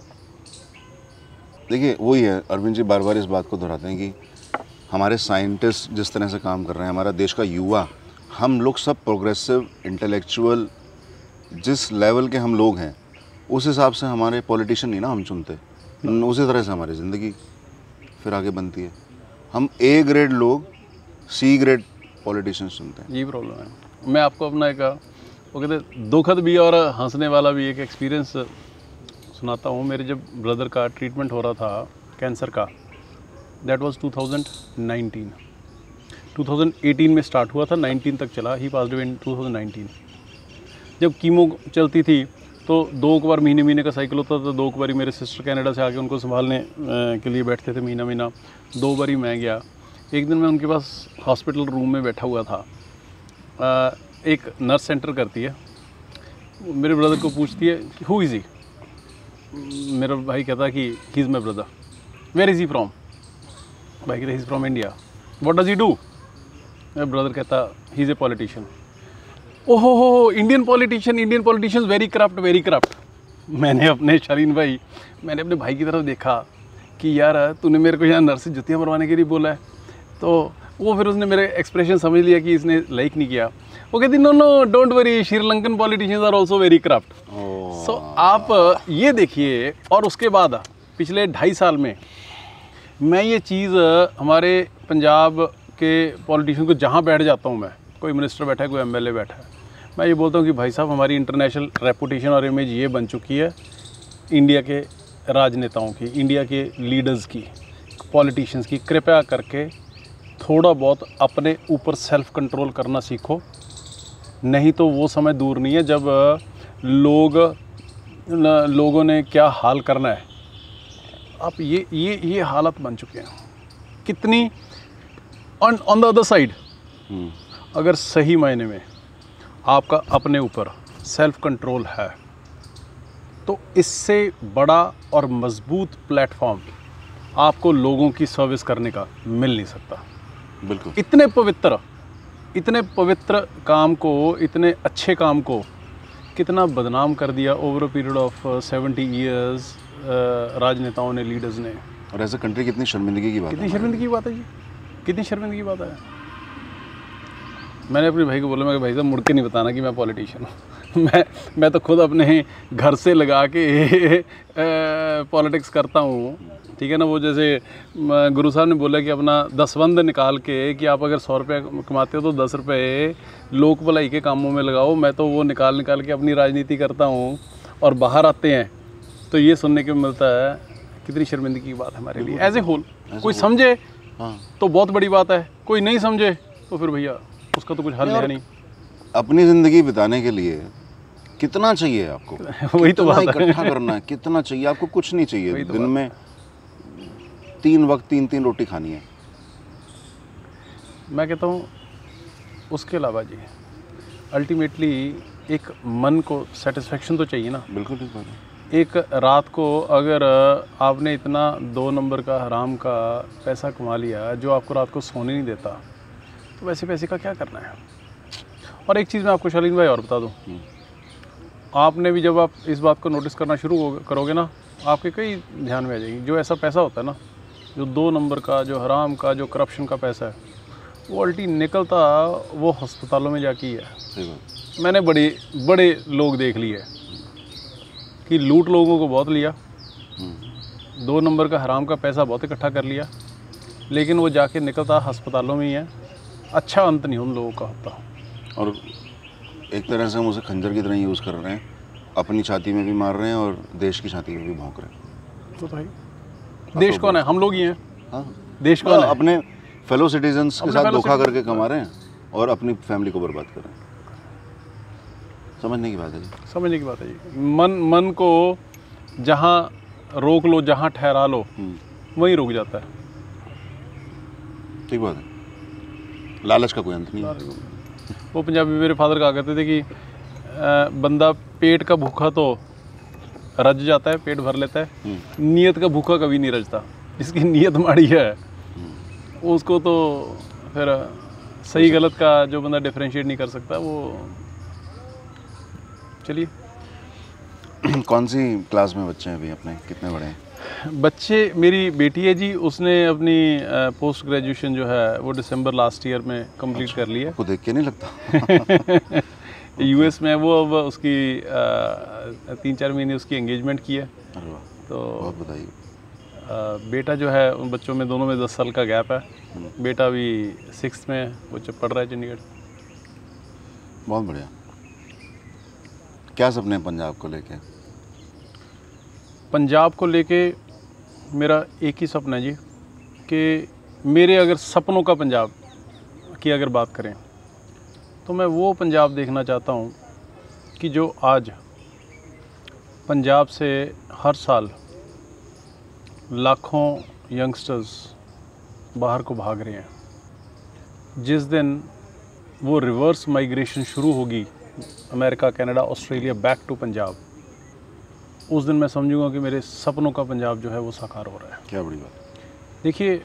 S2: देखिए वही है, अरविंद जी बार बार इस बात को दोहराते हैं कि हमारे साइंटिस्ट जिस तरह से काम कर रहे हैं, हमारा देश का युवा, हम लोग सब प्रोग्रेसिव इंटेलेक्चुअल जिस लेवल के हम लोग हैं, उस हिसाब से हमारे पॉलिटिशियन नहीं ना हम चुनते, उसी तरह से हमारी ज़िंदगी फिर आगे बनती है। हम ए ग्रेड लोग सी ग्रेड पॉलिटिशियंस चुनते हैं।
S1: यही प्रॉब्लम है। मैं आपको अपना एक वो कहते दुखद भी और हंसने वाला भी एक एक्सपीरियंस सुनाता हूँ। मेरे जब ब्रदर का ट्रीटमेंट हो रहा था कैंसर का, that was two thousand nineteen. Two thousand eighteen में स्टार्ट हुआ था, नाइनटीन तक चला, he passed away in two thousand nineteen. जब कीमो चलती थी तो दो बार महीने महीने का साइकिल होता था, दो बारी मेरे सिस्टर कनाडा से आके उनको संभालने के लिए बैठते थे महीना महीना, दो बारी मैं गया। एक दिन मैं उनके पास हॉस्पिटल रूम में बैठा हुआ था, एक नर्स सेंटर करती है, मेरे ब्रदर को पूछती है हु इज़ ही। मेरा भाई कहता कि he is my brother. Where is he from? भाई कहता he is from India. What does he do? मेरा ब्रदर कहता ही इज़ ए पॉलिटिशियन। ओहो हो, Indian politician, Indian politicians very corrupt, very corrupt. मैंने अपने शालीन भाई मैंने अपने भाई की तरफ देखा कि यार तूने मेरे को यहाँ नर्स से जुतियाँ मरवाने के लिए बोला है। तो वो फिर उसने मेरे एक्सप्रेशन समझ लिया कि इसने लाइक नहीं किया। वो कहती no no don't worry, Sri Lankan politicians are also very corrupt. So आप ये देखिए, और उसके बाद पिछले ढाई साल में मैं ये चीज़ हमारे पंजाब के पॉलिटिशियन को जहाँ बैठ जाता हूँ, मैं कोई मिनिस्टर बैठा है, कोई एमएलए बैठा है, मैं ये बोलता हूँ कि भाई साहब हमारी इंटरनेशनल रेपुटेशन और इमेज ये बन चुकी है इंडिया के राजनेताओं की, इंडिया के लीडर्स की, पॉलिटिशियंस की, कृपया करके थोड़ा बहुत अपने ऊपर सेल्फ कंट्रोल करना सीखो, नहीं तो वो समय दूर नहीं है जब लोग लोगों ने क्या हाल करना है। आप ये ये ये हालत बन चुके हैं। कितनी on on the other side, अगर सही मायने में आपका अपने ऊपर सेल्फ कंट्रोल है तो इससे बड़ा और मजबूत प्लेटफॉर्म आपको लोगों की सर्विस करने का मिल नहीं सकता।
S2: बिल्कुल।
S1: इतने पवित्र इतने पवित्र काम को, इतने अच्छे काम को कितना बदनाम कर दिया over a period of seventy years राजनेताओं ने, लीडर्स ने।
S2: और एज अ कंट्री कितनी शर्मिंदगी की बात है।
S1: कितनी शर्मिंदगी की बात है जी, कितनी शर्मिंदगी की बात है। मैंने अपने भाई को बोला, मैं भाई साहब मुड़ के नहीं बताना कि मैं पॉलिटिशियन हूँ। मैं मैं तो खुद अपने घर से लगा के पॉलिटिक्स करता हूँ, ठीक है ना। वो जैसे गुरु साहब ने बोला कि अपना दसवंध निकाल के कि आप अगर सौ रुपये कमाते हो तो दस रुपये लोक भलाई के कामों में लगाओ। मैं तो वो निकाल निकाल के अपनी राजनीति करता हूँ, और बाहर आते हैं तो ये सुनने को मिलता है। कितनी शर्मिंदगी की बात है हमारे लिए एज ए होल। कोई समझे तो बहुत बड़ी बात है, कोई नहीं समझे तो फिर भैया उसका तो कुछ हल है नहीं।
S2: अपनी ज़िंदगी बिताने के लिए कितना चाहिए आपको?
S1: वही तो बात है।
S2: इकट्ठा करना है, कितना चाहिए आपको? कुछ नहीं चाहिए। दिन में तीन वक्त तीन तीन रोटी खानी है।
S1: मैं कहता हूँ उसके अलावा जी अल्टीमेटली एक मन को सेटिस्फेक्शन तो चाहिए ना।
S2: बिल्कुल ठीक बात है।
S1: एक रात को अगर आपने इतना दो नंबर का हराम का पैसा कमा लिया जो आपको रात को सोने नहीं देता, तो वैसे पैसे का क्या करना है। और एक चीज़ मैं आपको शालीन भाई और बता दूं, आपने भी जब आप इस बात को नोटिस करना शुरू करोगे ना, आपके कई ध्यान में आ जाएगी। जो ऐसा पैसा होता है ना, जो दो नंबर का, जो हराम का, जो करप्शन का पैसा है, वो अल्टी निकलता वो अस्पतालों में जाके ही है। मैंने बड़े बड़े लोग देख लिए कि लूट लोगों को बहुत लिया, दो नंबर का हराम का पैसा बहुत इकट्ठा कर लिया, लेकिन वो जाके निकलता अस्पतालों में ही है। अच्छा अंत नहीं उन लोगों का होता।
S2: और एक तरह से हम उसे खंजर की तरह यूज़ कर रहे हैं, अपनी छाती में भी मार रहे हैं और देश की छाती में भी भौंक रहे हैं।
S1: तो भाई देश कौन है? हम लोग ही हैं।
S2: हाँ,
S1: देश कौन है?
S2: अपने फेलो सिटीजन्स के साथ धोखा करके कमा रहे हैं और अपनी फैमिली को बर्बाद कर रहे हैं। समझने की बात है जी,
S1: समझने की बात है जी। मन मन को जहाँ रोक लो, जहाँ ठहरा लो, वहीं रुक जाता है।
S2: ठीक बात है। लालच का कोई अंत नहीं है।
S1: वो पंजाबी मेरे फादर कहा करते थे कि आ, बंदा पेट का भूखा तो रज जाता है, पेट भर लेता है, नीयत का भूखा कभी नहीं रजता। जिसकी नीयत माड़ी है उसको तो फिर सही गलत का जो बंदा डिफरेंशिएट नहीं कर सकता, वो चलिए।
S2: कौन सी क्लास में बच्चे हैं अभी अपने, कितने बड़े हैं?
S1: बच्चे, मेरी बेटी है जी, उसने अपनी पोस्ट ग्रेजुएशन जो है वो दिसंबर लास्ट ईयर में कंप्लीट कर ली है।
S2: आपको देख के नहीं लगता?
S1: यूएस में वो, अब उसकी आ, तीन चार महीने उसकी एंगेजमेंट की है।
S2: अरे वाह,
S1: तो
S2: बहुत बधाई।
S1: आ, बेटा जो है, उन बच्चों में दोनों में दस साल का गैप है। बेटा भी सिक्स में है, वो जब पढ़ रहा है चंडीगढ़।
S2: बहुत बढ़िया। क्या सपने हैं पंजाब को लेके?
S1: पंजाब को लेके मेरा एक ही सपना है जी, कि मेरे अगर सपनों का पंजाब की अगर बात करें तो मैं वो पंजाब देखना चाहता हूँ कि जो आज पंजाब से हर साल लाखों यंगस्टर्स बाहर को भाग रहे हैं। जिस दिन वो रिवर्स माइग्रेशन शुरू होगी, America, Canada, Australia, back to Punjab, उस दिन मैं समझूंगा कि मेरे सपनों का पंजाब जो है वो साकार हो रहा है।
S2: क्या बड़ी बात।
S1: देखिए,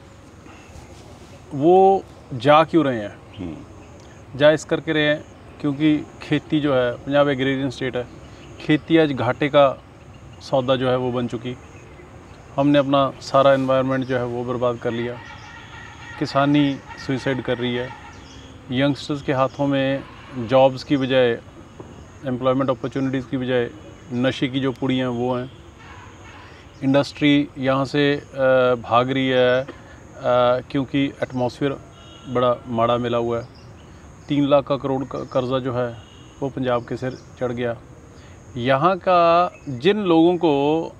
S1: वो जा क्यों रहे हैं? जा इस करके रहे हैं क्योंकि खेती जो है, पंजाब एग्रेरियन स्टेट है, खेती आज घाटे का सौदा जो है वो बन चुकी। हमने अपना सारा एनवायरनमेंट जो है वो बर्बाद कर लिया। किसानी सुइसाइड कर रही है। यंगस्टर्स के हाथों में जॉब्स की बजाय, एम्प्लॉयमेंट अपॉर्चुनिटीज़ की बजाय नशे की जो पुड़ियाँ वो हैं। इंडस्ट्री यहाँ से भाग रही है क्योंकि एटमॉस्फेयर बड़ा माड़ा मिला हुआ है। तीन लाख का करोड़ का कर्ज़ा जो है वो पंजाब के सिर चढ़ गया। यहाँ का जिन लोगों को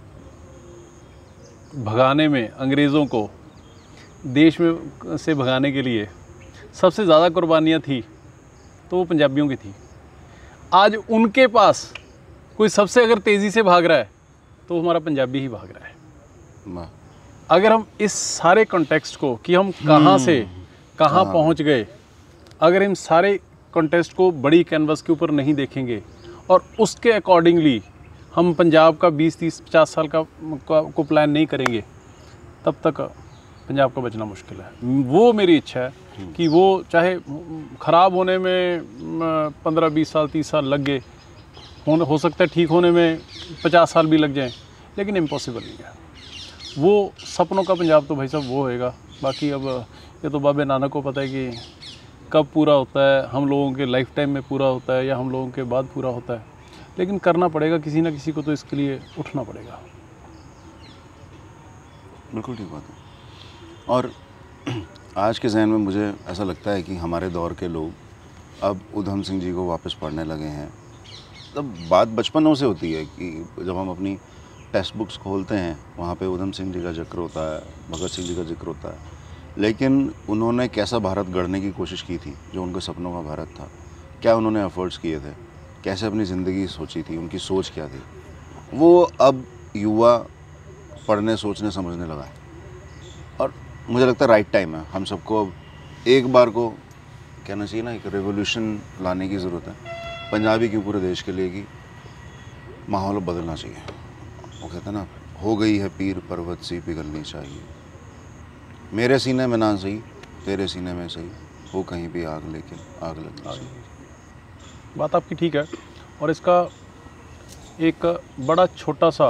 S1: भगाने में, अंग्रेज़ों को देश में से भगाने के लिए सबसे ज़्यादा कुर्बानियाँ थी तो वो पंजाबियों की थी। आज उनके पास कोई सबसे अगर तेज़ी से भाग रहा है तो हमारा पंजाबी ही भाग रहा है। अगर हम इस सारे कॉन्टेक्स्ट को, कि हम कहाँ से कहाँ पहुँच गए, अगर हम सारे कॉन्टेक्स्ट को बड़ी कैनवस के ऊपर नहीं देखेंगे और उसके अकॉर्डिंगली हम पंजाब का बीस तीस पचास साल का को प्लान नहीं करेंगे, तब तक पंजाब का बचना मुश्किल है। वो मेरी इच्छा है कि वो चाहे ख़राब होने में पंद्रह बीस साल तीस साल लग गए, हो हो सकता है ठीक होने में पचास साल भी लग जाएं, लेकिन इम्पॉसिबल नहीं है। वो सपनों का पंजाब तो भाई साहब वो होएगा। बाकी अब ये तो बाबे नानक को पता है कि कब पूरा होता है, हम लोगों के लाइफ टाइम में पूरा होता है या हम लोगों के बाद पूरा होता है, लेकिन करना पड़ेगा, किसी ना किसी को तो इसके लिए उठना पड़ेगा।
S2: बिल्कुल ठीक बात है। और आज के ज़हन में मुझे ऐसा लगता है कि हमारे दौर के लोग अब उधम सिंह जी को वापस पढ़ने लगे हैं। तब बात बचपनों से होती है कि जब हम अपनी टेक्स्ट बुक्स खोलते हैं वहाँ पे उधम सिंह जी का जिक्र होता है, भगत सिंह जी का जिक्र होता है, लेकिन उन्होंने कैसा भारत गढ़ने की कोशिश की थी, जो उनके सपनों का भारत था, क्या उन्होंने एफर्ट्स किए थे, कैसे अपनी ज़िंदगी सोची थी, उनकी सोच क्या थी, वो अब युवा पढ़ने, सोचने, समझने लगा है। और मुझे लगता है राइट टाइम है। हम सबको अब एक बार को कहना चाहिए ना, एक रेवोल्यूशन लाने की ज़रूरत है पंजाबी की, पूरे देश के लिए, कि माहौल बदलना चाहिए। वो कहते हैं ना, हो गई है पीर पर्वत सी पिघलनी चाहिए, मेरे सीने में ना सही तेरे सीने में सही, हो कहीं भी आग लेकिन आग लगनी चाहिए।
S1: बात आपकी ठीक है। और इसका एक बड़ा छोटा सा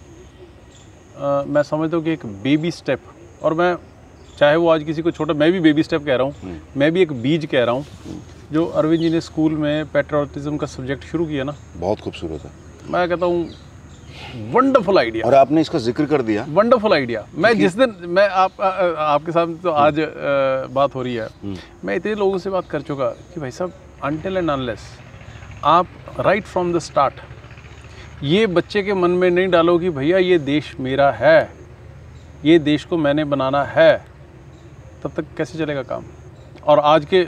S1: आ, मैं समझता हूँ कि एक बेबी स्टेप, और मैं चाहे वो आज किसी को छोटा, मैं भी बेबी स्टेप कह रहा हूँ, मैं भी एक बीज कह रहा हूँ, जो अरविंद जी ने स्कूल में पैट्रियोटिज्म का सब्जेक्ट शुरू किया ना, बहुत खूबसूरत है। मैं कहता हूँ वंडरफुल आइडिया।
S2: और आपने इसका जिक्र कर दिया,
S1: वंडरफुल आइडिया। मैं जिस दिन मैं आप आ, आ, आपके साथ तो आज आ, बात हो रही है, मैं इतने लोगों से बात कर चुका कि भाई साहब, अनटिल एंड अनलेस आप राइट फ्रॉम द स्टार्ट ये बच्चे के मन में नहीं डालो कि भैया ये देश मेरा है, ये देश को मैंने बनाना है, तब तक कैसे चलेगा काम। और आज के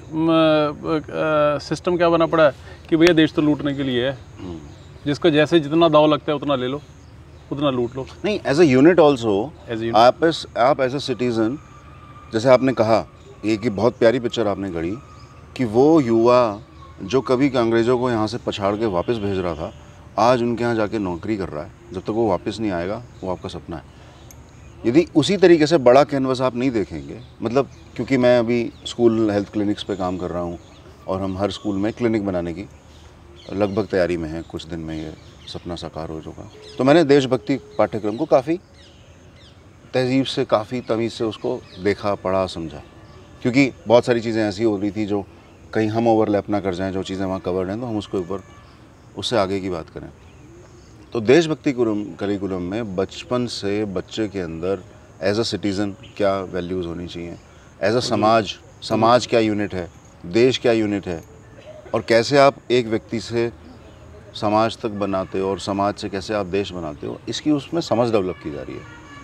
S1: सिस्टम क्या बना पड़ा है कि भैया देश तो लूटने के लिए है, जिसको जैसे जितना दाव लगता है उतना ले लो, उतना लूट लो।
S2: नहीं, एज अ यूनिट ऑल्सो आप एस आप एज अ सिटीज़न, जैसे आपने कहा, ये कि बहुत प्यारी पिक्चर आपने गढ़ी कि वो युवा जो कभी अंग्रेज़ों को यहाँ से पछाड़ के वापस भेज रहा था, आज उनके यहाँ जाके नौकरी कर रहा है। जब तक वो वापस नहीं आएगा, वो आपका सपना है। यदि उसी तरीके से बड़ा कैनवस आप नहीं देखेंगे, मतलब क्योंकि मैं अभी स्कूल हेल्थ क्लिनिक्स पे काम कर रहा हूँ और हम हर स्कूल में क्लिनिक बनाने की, लगभग तैयारी में है, कुछ दिन में ये सपना साकार हो जाएगा। तो मैंने देशभक्ति पाठ्यक्रम को काफ़ी तहजीब से, काफ़ी तमीज़ से उसको देखा, पढ़ा, समझा, क्योंकि बहुत सारी चीज़ें ऐसी हो रही थी जो कहीं हम ओवरलैप ना कर जाएं, जो चीज़ें वहाँ कवर्ड हैं तो हम उसके ऊपर उससे आगे की बात करें। तो देशभक्ति करिकुलम में बचपन से बच्चे के अंदर एज अ सिटीज़न क्या वैल्यूज़ होनी चाहिए, एज अ समाज, समाज क्या यूनिट है, देश क्या यूनिट है, और कैसे आप एक व्यक्ति से समाज तक बनाते हो और समाज से कैसे आप देश बनाते हो, इसकी उसमें समझ डेवलप की जा रही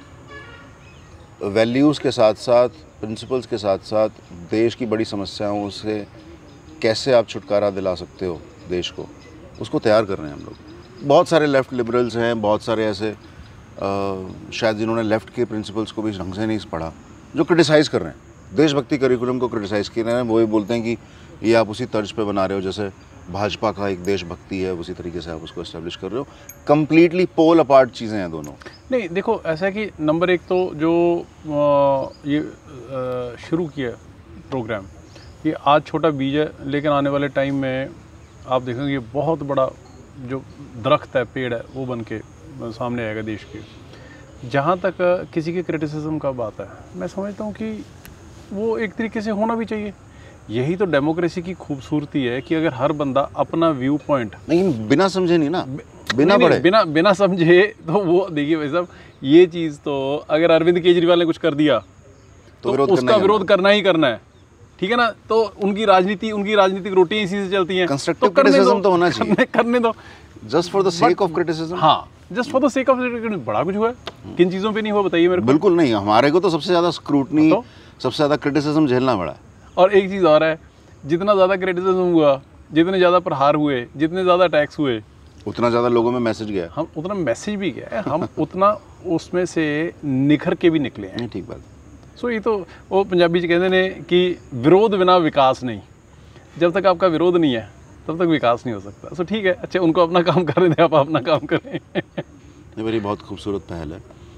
S2: है। वैल्यूज़ के साथ साथ, प्रिंसिपल्स के साथ साथ देश की बड़ी समस्याओं से कैसे आप छुटकारा दिला सकते हो देश को, उसको तैयार कर रहे हैं हम लोग। बहुत सारे लेफ़्ट लिबरल्स हैं, बहुत सारे ऐसे आ, शायद जिन्होंने लेफ़्ट के प्रिंसिपल्स को भी ढंग से नहीं पढ़ा, जो क्रिटिसाइज़ कर रहे हैं देशभक्ति करिकुलम को, क्रिटिसाइज़ कर रहे हैं। वो भी बोलते हैं कि ये आप उसी तर्ज पे बना रहे हो जैसे भाजपा का एक देशभक्ति है, उसी तरीके से आप उसको इस्टेब्लिश कर रहे हो। कम्प्लीटली पोल अपार्ट चीज़ें हैं दोनों।
S1: नहीं, देखो ऐसा है कि नंबर एक तो जो आ, ये शुरू किया प्रोग्राम, ये आज छोटा बीज है, लेकिन आने वाले टाइम में आप देखेंगे ये बहुत बड़ा जो दरख्त है, पेड़ है, वो बन के सामने आएगा देश के। जहाँ तक किसी के क्रिटिसिज्म का बात है, मैं समझता हूँ कि वो एक तरीके से होना भी चाहिए। यही तो डेमोक्रेसी की खूबसूरती है कि अगर हर बंदा अपना व्यू पॉइंट,
S2: नहीं बिना समझे नहीं ना, बिना
S1: नहीं,
S2: पढ़े,
S1: बिना बिना समझे, तो वो देखिए भाई साहब, ये चीज़ तो अगर अरविंद केजरीवाल ने कुछ कर दिया तो, तो विरोध उसका विरोध करना ही करना है, ठीक है ना। तो उनकी राजनीति, उनकी राजनीतिक रोटियां इसी से चलती हैं।
S2: कंस्ट्रक्टिव क्रिटिसिज्म तो होना चाहिए,
S1: करने, करने दो,
S2: just for the sake of criticism.
S1: हाँ, just for the sake of criticism. बड़ा कुछ हुआ है, किन चीज़ों पे नहीं हुआ बताइए मेरे को।
S2: बिल्कुल नहीं, हमारे को तो सबसे ज़्यादा स्क्रूटनी, सबसे ज़्यादा क्रिटिसिज्म झेलना पड़ा है।
S1: और एक चीज़ और है, जितना ज़्यादा क्रिटिसिज्म हुआ, जितने ज़्यादा प्रहार हुए, जितने ज़्यादा अटैक्स हुए,
S2: उतना ज़्यादा लोगों में मैसेज गया,
S1: हम उतना मैसेज भी गया है, हम उतना उसमें से निखर के भी निकले हैं।
S2: ठीक बात।
S1: सो ये तो वो पंजाबी च कहते हैं कि विरोध बिना विकास नहीं। जब तक आपका विरोध नहीं है तब तक विकास नहीं हो सकता। सो ठीक है, अच्छा उनको अपना काम करने दें, आप अपना काम करें।
S2: ये मेरी बहुत खूबसूरत पहल है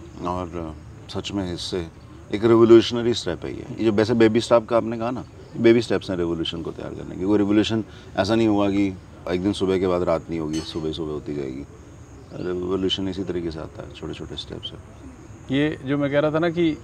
S2: और सच में इससे एक रेवोल्यूशनरी स्टेप है ये। ये जो वैसे बेबी स्टेप का आपने कहा ना, बेबी स्टेप्स हैं रेवोल्यूशन को तैयार करने की। कोई रेवोल्यूशन ऐसा नहीं हुआ कि एक दिन सुबह के बाद रात नहीं होगी, सुबह सुबह होती जाएगी। रेवोल्यूशन इसी तरीके से आता है, छोटे छोटे स्टेप्स है।
S1: ये जो मैं कह रहा था ना कि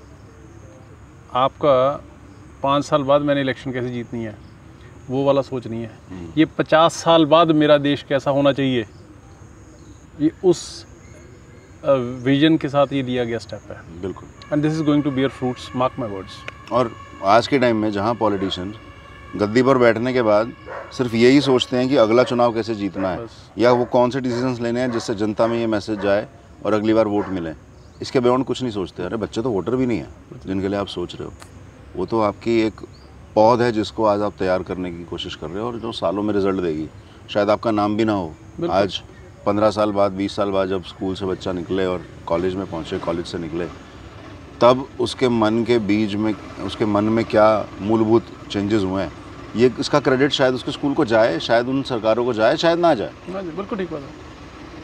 S1: आपका पाँच साल बाद मैंने इलेक्शन कैसे जीतनी है, वो वाला सोच नहीं है। ये पचास साल बाद मेरा देश कैसा होना चाहिए, ये उस विजन के साथ ये दिया गया स्टेप है।
S2: बिल्कुल।
S1: And this is going to bear fruits, mark my words.
S2: और आज के टाइम में जहाँ पॉलिटिशियंस गद्दी पर बैठने के बाद सिर्फ यही सोचते हैं कि अगला चुनाव कैसे जीतना है, या वो कौन से डिसीजंस लेने हैं जिससे जनता में ये मैसेज जाए और अगली बार वोट मिले, इसके बियॉन्ड कुछ नहीं सोचते। अरे बच्चे तो वोटर भी नहीं है जिनके लिए आप सोच रहे हो, वो तो आपकी एक पौध है जिसको आज आप तैयार करने की कोशिश कर रहे हो और जो सालों में रिजल्ट देगी। शायद आपका नाम भी ना हो, आज पंद्रह साल बाद, बीस साल बाद जब स्कूल से बच्चा निकले और कॉलेज में पहुँचे, कॉलेज से निकले, तब उसके मन के बीज में, उसके मन में क्या मूलभूत चेंजेस हुए हैं, ये इसका क्रेडिट शायद उसके स्कूल को जाए, शायद उन सरकारों को जाए, शायद ना जाए।
S1: बिल्कुल ठीक बात है।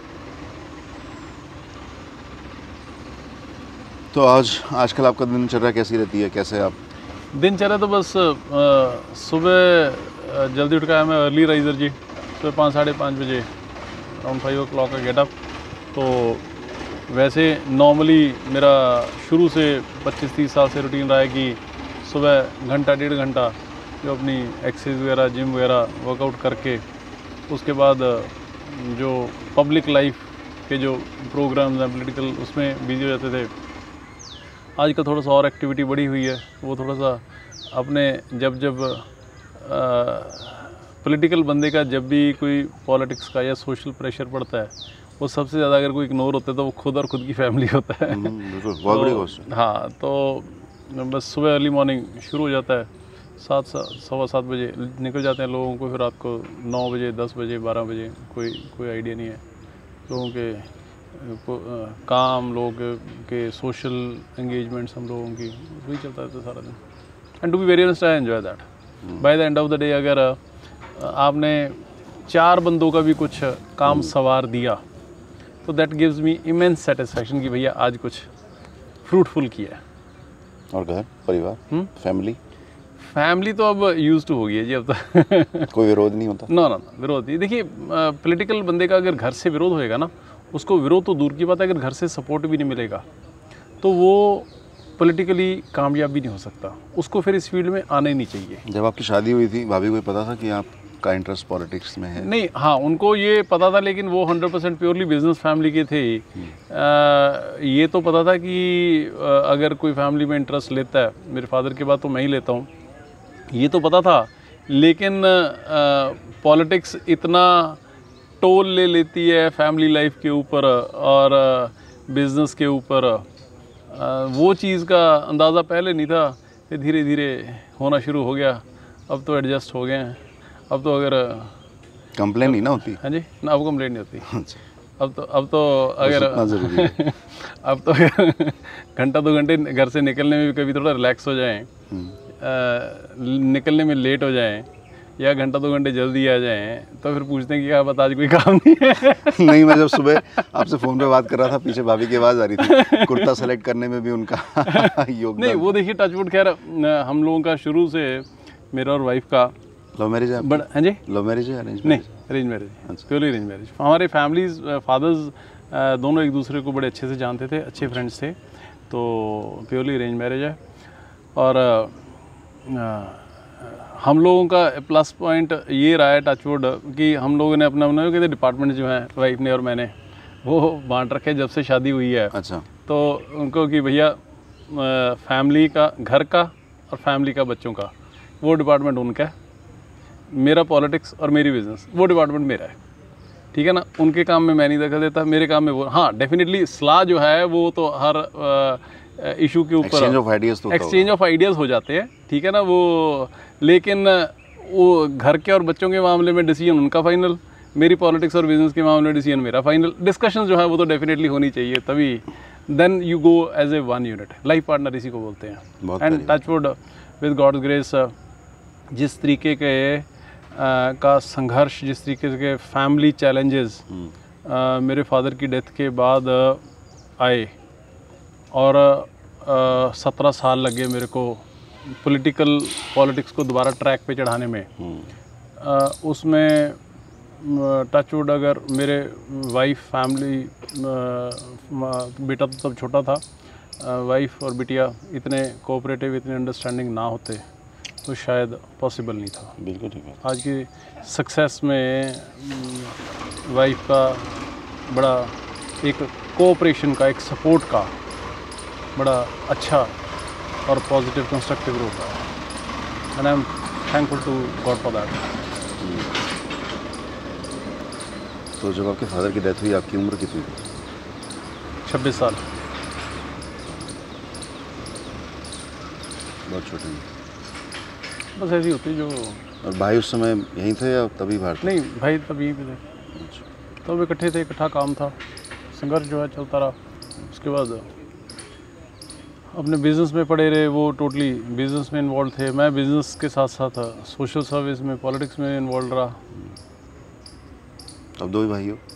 S2: तो आज आजकल आपका दिनचर्या कैसी रहती है, कैसे आप?
S1: दिनचर्या तो बस आ, सुबह जल्दी उठ के मैं अर्ली राइजर जी, सुबह पाँच साढ़े पाँच बजे, अराउंड फाइव ओ क्लॉक का गेटअप। तो वैसे नॉर्मली मेरा शुरू से पच्चीस तीस साल से रूटीन रहा है कि सुबह घंटा डेढ़ घंटा जो अपनी एक्सरसाइज वगैरह, जिम वगैरह, वर्कआउट करके उसके बाद जो पब्लिक लाइफ के जो प्रोग्राम्स हैं पॉलिटिकल, उसमें बिजी हो जाते थे। आजकल थोड़ा सा और एक्टिविटी बढ़ी हुई है, वो थोड़ा सा अपने जब जब पॉलिटिकल बंदे का जब भी कोई पॉलिटिक्स का या सोशल प्रेशर पड़ता है, वो सबसे ज़्यादा अगर कोई इग्नोर होता है तो वो खुद और खुद की फैमिली होता है।
S2: बहुत बड़ी क्वेश्चन।
S1: हाँ, तो बस सुबह अर्ली मॉर्निंग शुरू हो जाता है, सात सवा सात बजे निकल जाते हैं लोगों को, फिर रात को नौ बजे, दस बजे, बारह बजे, कोई कोई आइडिया नहीं है लोगों के को, आ, काम, लोग के सोशल एंगेजमेंट्स हम लोगों की, वही चलता रहता है सारा दिन। And to be very honest, I enjoy that. By the end of the day अगर आपने चार बंदों का भी कुछ काम सवार दिया तो that gives me immense satisfaction कि भैया आज कुछ फ्रूटफुल किया है।
S2: और घर परिवार, फैमिली
S1: फैमिली तो अब यूज टू हो गई है जी अब तो।
S2: कोई विरोध नहीं होता?
S1: ना ना ना विरोध नहीं। देखिए पॉलिटिकल बंदे का अगर घर से विरोध होएगा ना, उसको विरोध तो दूर की बात है, अगर घर से सपोर्ट भी नहीं मिलेगा तो वो पॉलिटिकली कामयाब भी नहीं हो सकता, उसको फिर इस फील्ड में आना ही नहीं चाहिए।
S2: जब आपकी शादी हुई थी भाभी को ये पता था कि आपका इंटरेस्ट पॉलिटिक्स में है?
S1: नहीं, हाँ उनको ये पता था, लेकिन वो hundred percent purely business family के थे। आ, ये तो पता था कि आ, अगर कोई फैमिली में इंटरेस्ट लेता है, मेरे फादर के बाद तो मैं ही लेता हूँ, ये तो पता था। लेकिन पॉलिटिक्स इतना टोल ले लेती है फैमिली लाइफ के ऊपर और बिजनेस के ऊपर, वो चीज़ का अंदाज़ा पहले नहीं था, फिर धीरे धीरे होना शुरू हो गया। अब तो एडजस्ट हो गए हैं। अब तो अगर
S2: कंप्लेन नहीं ना होती?
S1: हाँ जी, ना अब कंप्लेंट नहीं होती।
S2: अच्छा।
S1: अब तो अब तो अगर अब तो घंटा दो घंटे घर से निकलने में भी कभी थोड़ा रिलैक्स हो जाएं, निकलने में लेट हो जाएं या घंटा दो घंटे जल्दी आ जाएं, तो फिर पूछते हैं कि क्या बात आज कोई काम नहीं है?
S2: नहीं, मैं जब सुबह आपसे फ़ोन पे बात कर रहा था, पीछे भाभी की आवाज़ आ रही थी, कुर्ता सेलेक्ट करने में भी उनका योगदान।
S1: नहीं वो देखिए टचवुड, खैर हम लोगों का शुरू से, मेरा और वाइफ का
S2: लव मैरिज है?
S1: बट हाँ जी,
S2: लव मैरिज है अरेंज?
S1: नहीं, arrange marriage, purely arrange marriage. हमारे फैमिलीज फादर्स दोनों एक दूसरे को बड़े अच्छे से जानते थे, अच्छे फ्रेंड्स थे, तो प्योरली अरेंज मैरिज है। और आ, हम लोगों का प्लस पॉइंट ये रहा है टचवुड कि हम लोगों ने अपना अपना कहते डिपार्टमेंट जो है वाइफ ने और मैंने वो बांट रखे जब से शादी हुई है।
S2: अच्छा।
S1: तो उनको कि भैया फैमिली का, घर का और फैमिली का, बच्चों का, वो डिपार्टमेंट उनका है, मेरा पॉलिटिक्स और मेरी बिजनेस वो डिपार्टमेंट मेरा है, ठीक है ना। उनके काम में मैं नहीं दखल देता, मेरे काम में वो। हाँ डेफिनेटली सलाह जो है वो तो हर इशू के ऊपर
S2: एक्सचेंज ऑफ आइडियाज़ तो
S1: एक्सचेंज ऑफ आइडियाज़ हो जाते हैं, ठीक है ना वो। लेकिन वो घर के और बच्चों के मामले में डिसीजन उनका फाइनल, मेरी पॉलिटिक्स और बिजनेस के मामले में डिसीजन मेरा फाइनल। डिस्कशन जो है वो तो डेफिनेटली होनी चाहिए, तभी then you go as a one unit. Life partner इसी को बोलते हैं। And touch wood with God's grace, जिस तरीके के आ, का संघर्ष, जिस तरीके के फैमिली चैलेंजेस मेरे फादर की डेथ के बाद आए, और सत्रह साल लगे मेरे को पॉलिटिकल पॉलिटिक्स को दोबारा ट्रैक पे चढ़ाने में। आ, उसमें टचवुड अगर मेरे वाइफ, फैमिली, बेटा तो तब छोटा था, वाइफ और बिटिया इतने कोऑपरेटिव, इतने अंडरस्टैंडिंग ना होते तो शायद पॉसिबल नहीं था।
S2: बिल्कुल ठीक है।
S1: आज की सक्सेस में वाइफ का बड़ा एक कोऑपरेशन का, एक सपोर्ट का बड़ा अच्छा और पॉजिटिव कंस्ट्रक्टिव रोल रहा है, and I am thankful to God for that.
S2: तो जब आपके फादर की डेथ हुई आपकी उम्र कितनी थी?
S1: छब्बीस साल।
S2: बहुत छोटे हैं।
S1: बस ऐसी होती जो।
S2: और भाई उस समय यहीं थे या तभी बाहर थे?
S1: नहीं, भाई तब यहीं पे थे, तो अब इकट्ठे थे, इकट्ठा काम था, संघर्ष जो है चलता रहा। उसके बाद अपने बिज़नेस में पड़े रहे, वो टोटली बिज़नेस में इन्वॉल्व थे, मैं बिज़नेस के साथ साथ सोशल सर्विस में, पॉलिटिक्स में इन्वॉल्व रहा।
S2: अब दो ही भाई हो?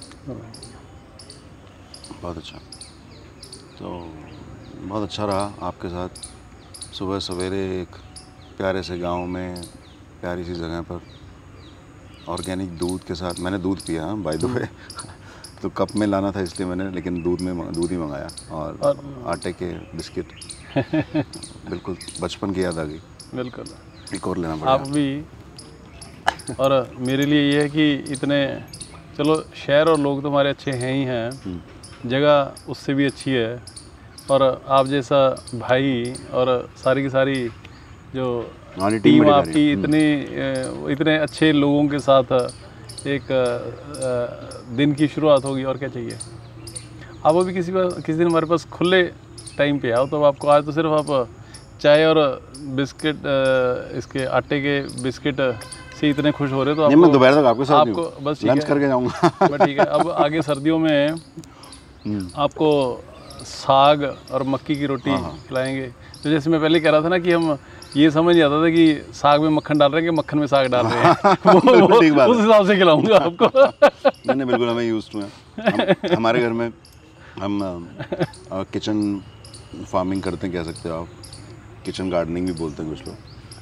S2: बहुत अच्छा। तो बहुत अच्छा रहा आपके साथ सुबह सवेरे एक प्यारे से गांव में, प्यारी सी जगह पर, ऑर्गेनिक दूध के साथ। मैंने दूध पिया बाय द वे, तो कप में लाना था इसलिए मैंने, लेकिन दूध में दूध ही मंगाया, और, और आटे के बिस्किट। बिल्कुल बचपन की याद आ गई।
S1: बिल्कुल।
S2: एक और लेना पड़ा
S1: आप भी। और मेरे लिए ये है कि इतने, चलो शहर और लोग तो हमारे अच्छे हैं ही हैं, जगह उससे भी अच्छी है, और आप जैसा भाई और सारी की सारी जो टीम आपकी, इतने इतने अच्छे लोगों के साथ एक दिन की शुरुआत होगी, और क्या चाहिए। आप अभी किसी किसी दिन हमारे पास खुले टाइम पे आओ, तो आपको आज तो सिर्फ आप चाय और बिस्किट, इसके आटे के बिस्किट से इतने खुश हो रहे, तो आपको
S2: दोपहर तक आपके साथ
S1: आपको बस
S2: लंच करके जाऊंगा।
S1: बस ठीक है। अब आगे सर्दियों में आपको साग और मक्की की रोटी खिलाएंगे। तो जैसे मैं पहले कह रहा था ना कि हम ये समझ नहीं आता था कि साग में मक्खन डाल रहे हैं कि मक्खन में साग डाल रहे हैं। वो, वो, ठीक बात उस हिसाब से खिलाऊंगा आपको।
S2: नहीं नहीं, बिल्कुल हमें यूज़ टू है। हम, हमारे घर में हम किचन फार्मिंग करते हैं, कह सकते हो आप, किचन गार्डनिंग भी बोलते हैं कुछ लोग।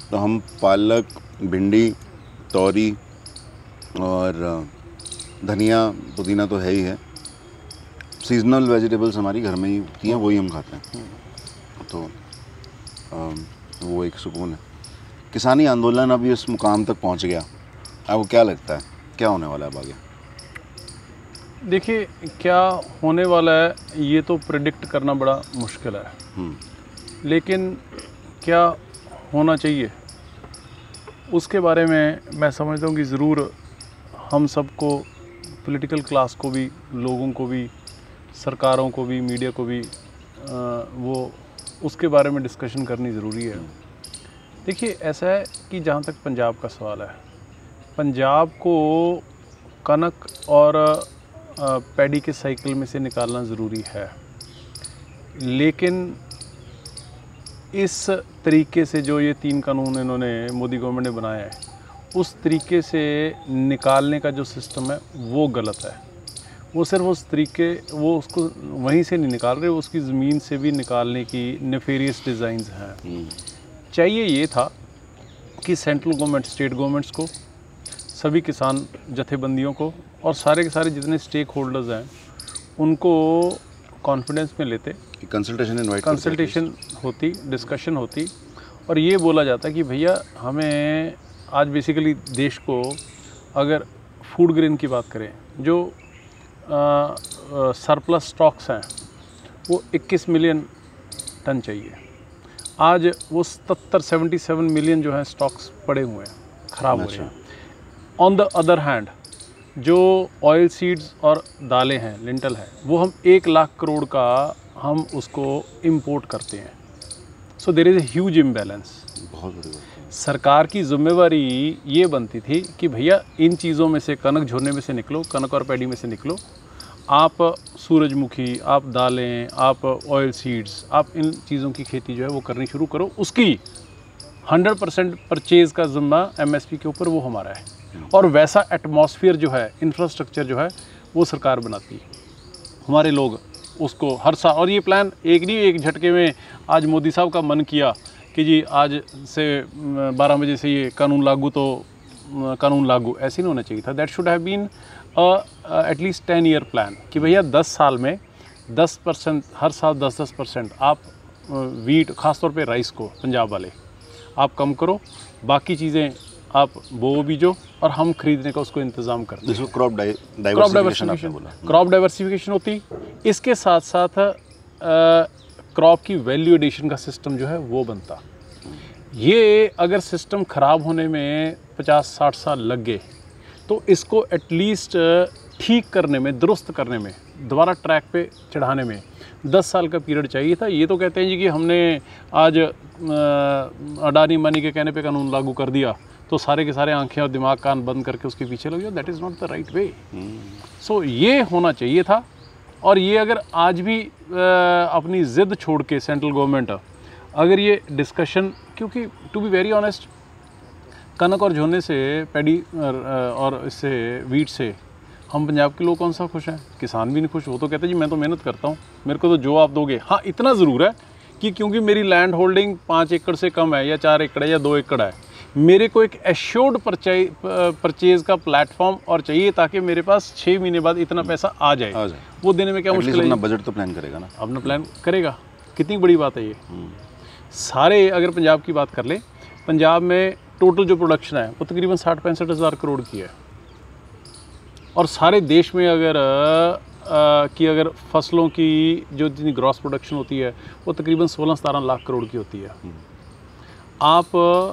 S2: तो हम पालक, भिंडी, तोरी और धनिया, पुदीना तो है ही है, सीजनल वेजिटेबल्स हमारी घर में ही होती हैं, वही हम खाते हैं, तो आ, वो एक सुकून है। किसानी आंदोलन अभी इस मुकाम तक पहुंच गया, आपको क्या लगता है क्या होने वाला है आगे?
S1: देखिए, क्या होने वाला है ये तो प्रिडिक्ट करना बड़ा मुश्किल है, लेकिन क्या होना चाहिए उसके बारे में मैं समझता हूँ कि ज़रूर हम सबको, पॉलिटिकल क्लास को भी, लोगों को भी, सरकारों को भी, मीडिया को भी आ, वो उसके बारे में डिस्कशन करनी ज़रूरी है। देखिए, ऐसा है कि जहाँ तक पंजाब का सवाल है, पंजाब को कनक और पैडी के साइकिल में से निकालना ज़रूरी है, लेकिन इस तरीके से जो ये तीन कानून इन्होंने, मोदी गवर्नमेंट ने बनाया है, उस तरीके से निकालने का जो सिस्टम है वो गलत है। वो सिर्फ उस तरीके, वो उसको वहीं से नहीं निकाल रहे, उसकी ज़मीन से भी निकालने की नेफेरियस डिज़ाइंस हैं। चाहिए ये था कि सेंट्रल गवर्नमेंट, स्टेट गवर्नमेंट्स को, सभी किसान जथेबंदियों को और सारे के सारे जितने स्टेक होल्डर्स हैं उनको कॉन्फिडेंस में लेते,
S2: कंसल्टेशन इनवाइट
S1: कंसल्टेशन होती, डिस्कशन होती, और ये बोला जाता कि भैया हमें आज बेसिकली देश को, अगर फूड ग्रेन की बात करें, जो सरप्लस स्टॉक्स हैं वो इक्कीस मिलियन टन चाहिए। आज वो सत्तर सेवेंटी सेवन मिलियन जो हैं स्टॉक्स पड़े हुए हैं, ख़राब हो रहे हैं। ऑन द अदर हैंड जो ऑयल सीड्स और दालें हैं, लिंटल है, वो हम एक लाख करोड़ का हम उसको इंपोर्ट करते हैं। So there is a huge imbalance.
S2: बहुत बड़ी बात।
S1: सरकार की जिम्मेवारी ये बनती थी कि भैया इन चीज़ों में से, कनक झोने में से निकलो, कनक और पैडी में से निकलो, आप सूरजमुखी, आप दालें, आप ऑयल सीड्स, आप इन चीज़ों की खेती जो है वो करनी शुरू करो। उसकी हंड्रेड परसेंट परचेज़ का जिम्मा एमएसपी के ऊपर वो हमारा है, और वैसा एटमॉस्फेयर जो है, इंफ्रास्ट्रक्चर जो है वो सरकार बनाती है। हमारे लोग उसको हर साल, और ये प्लान एक नहीं एक झटके में आज मोदी साहब का मन किया कि जी आज से बारह बजे से ये कानून लागू, तो कानून लागू, ऐसे नहीं होना चाहिए था। That should have been at least ten year plan कि भैया दस साल में दस परसेंट, हर साल दस दस परसेंट आप वीट, ख़ासतौर पे राइस को, पंजाब वाले आप कम करो, बाकी चीज़ें आप बो बीजो और हम खरीदने का उसको इंतज़ाम करते हैं।
S2: जिसको क्रॉप डाइवर्सिफिकेशन आपने बोला।
S1: क्रॉप डाइवर्सिफिकेशन होती, इसके साथ साथ क्रॉप की वैल्यू एडिशन का सिस्टम जो है वो बनता। ये अगर सिस्टम ख़राब होने में पचास साठ साल लग गए तो इसको एटलीस्ट ठीक करने में, दुरुस्त करने में, दोबारा ट्रैक पे चढ़ाने में दस साल का पीरियड चाहिए था। ये तो कहते हैं जी कि हमने आज अडानी मानी के कहने पे कानून लागू कर दिया तो सारे के सारे आंखें और दिमाग कान बंद करके उसके पीछे लग जाओ। That is not the right way. So ये होना चाहिए था। और ये अगर आज भी आ, अपनी ज़िद छोड़ के सेंट्रल गवर्नमेंट अगर ये डिस्कशन, क्योंकि टू बी वेरी ऑनेस्ट, कनक और झोने से, पैडी और इससे, वीट से हम पंजाब के लोग कौन सा खुश हैं? किसान भी नहीं खुश। वो तो कहते हैं जी मैं तो मेहनत करता हूँ, मेरे को तो जो आप दोगे। हाँ, इतना ज़रूर है कि क्योंकि मेरी लैंड होल्डिंग पाँच एकड़ से कम है, या चार एकड़ है, या दो एकड़ है, मेरे को एक एश्योर्ड परचेज परचेज़ का प्लेटफॉर्म और चाहिए ताकि मेरे पास छः महीने बाद इतना पैसा आ जाए, आ जाए। वो देने में क्या मुश्किल है?
S2: अपना बजट तो प्लान करेगा ना,
S1: अपना प्लान करेगा। कितनी बड़ी बात है ये। सारे अगर पंजाब की बात कर ले, पंजाब में टोटल जो प्रोडक्शन है वो तकरीबन साठ पैंसठ हज़ार करोड़ की है। और सारे देश में अगर आ, कि अगर फसलों की जो जितनी ग्रॉस प्रोडक्शन होती है वो तकरीबन सोलह सतारह लाख करोड़ की होती है। आप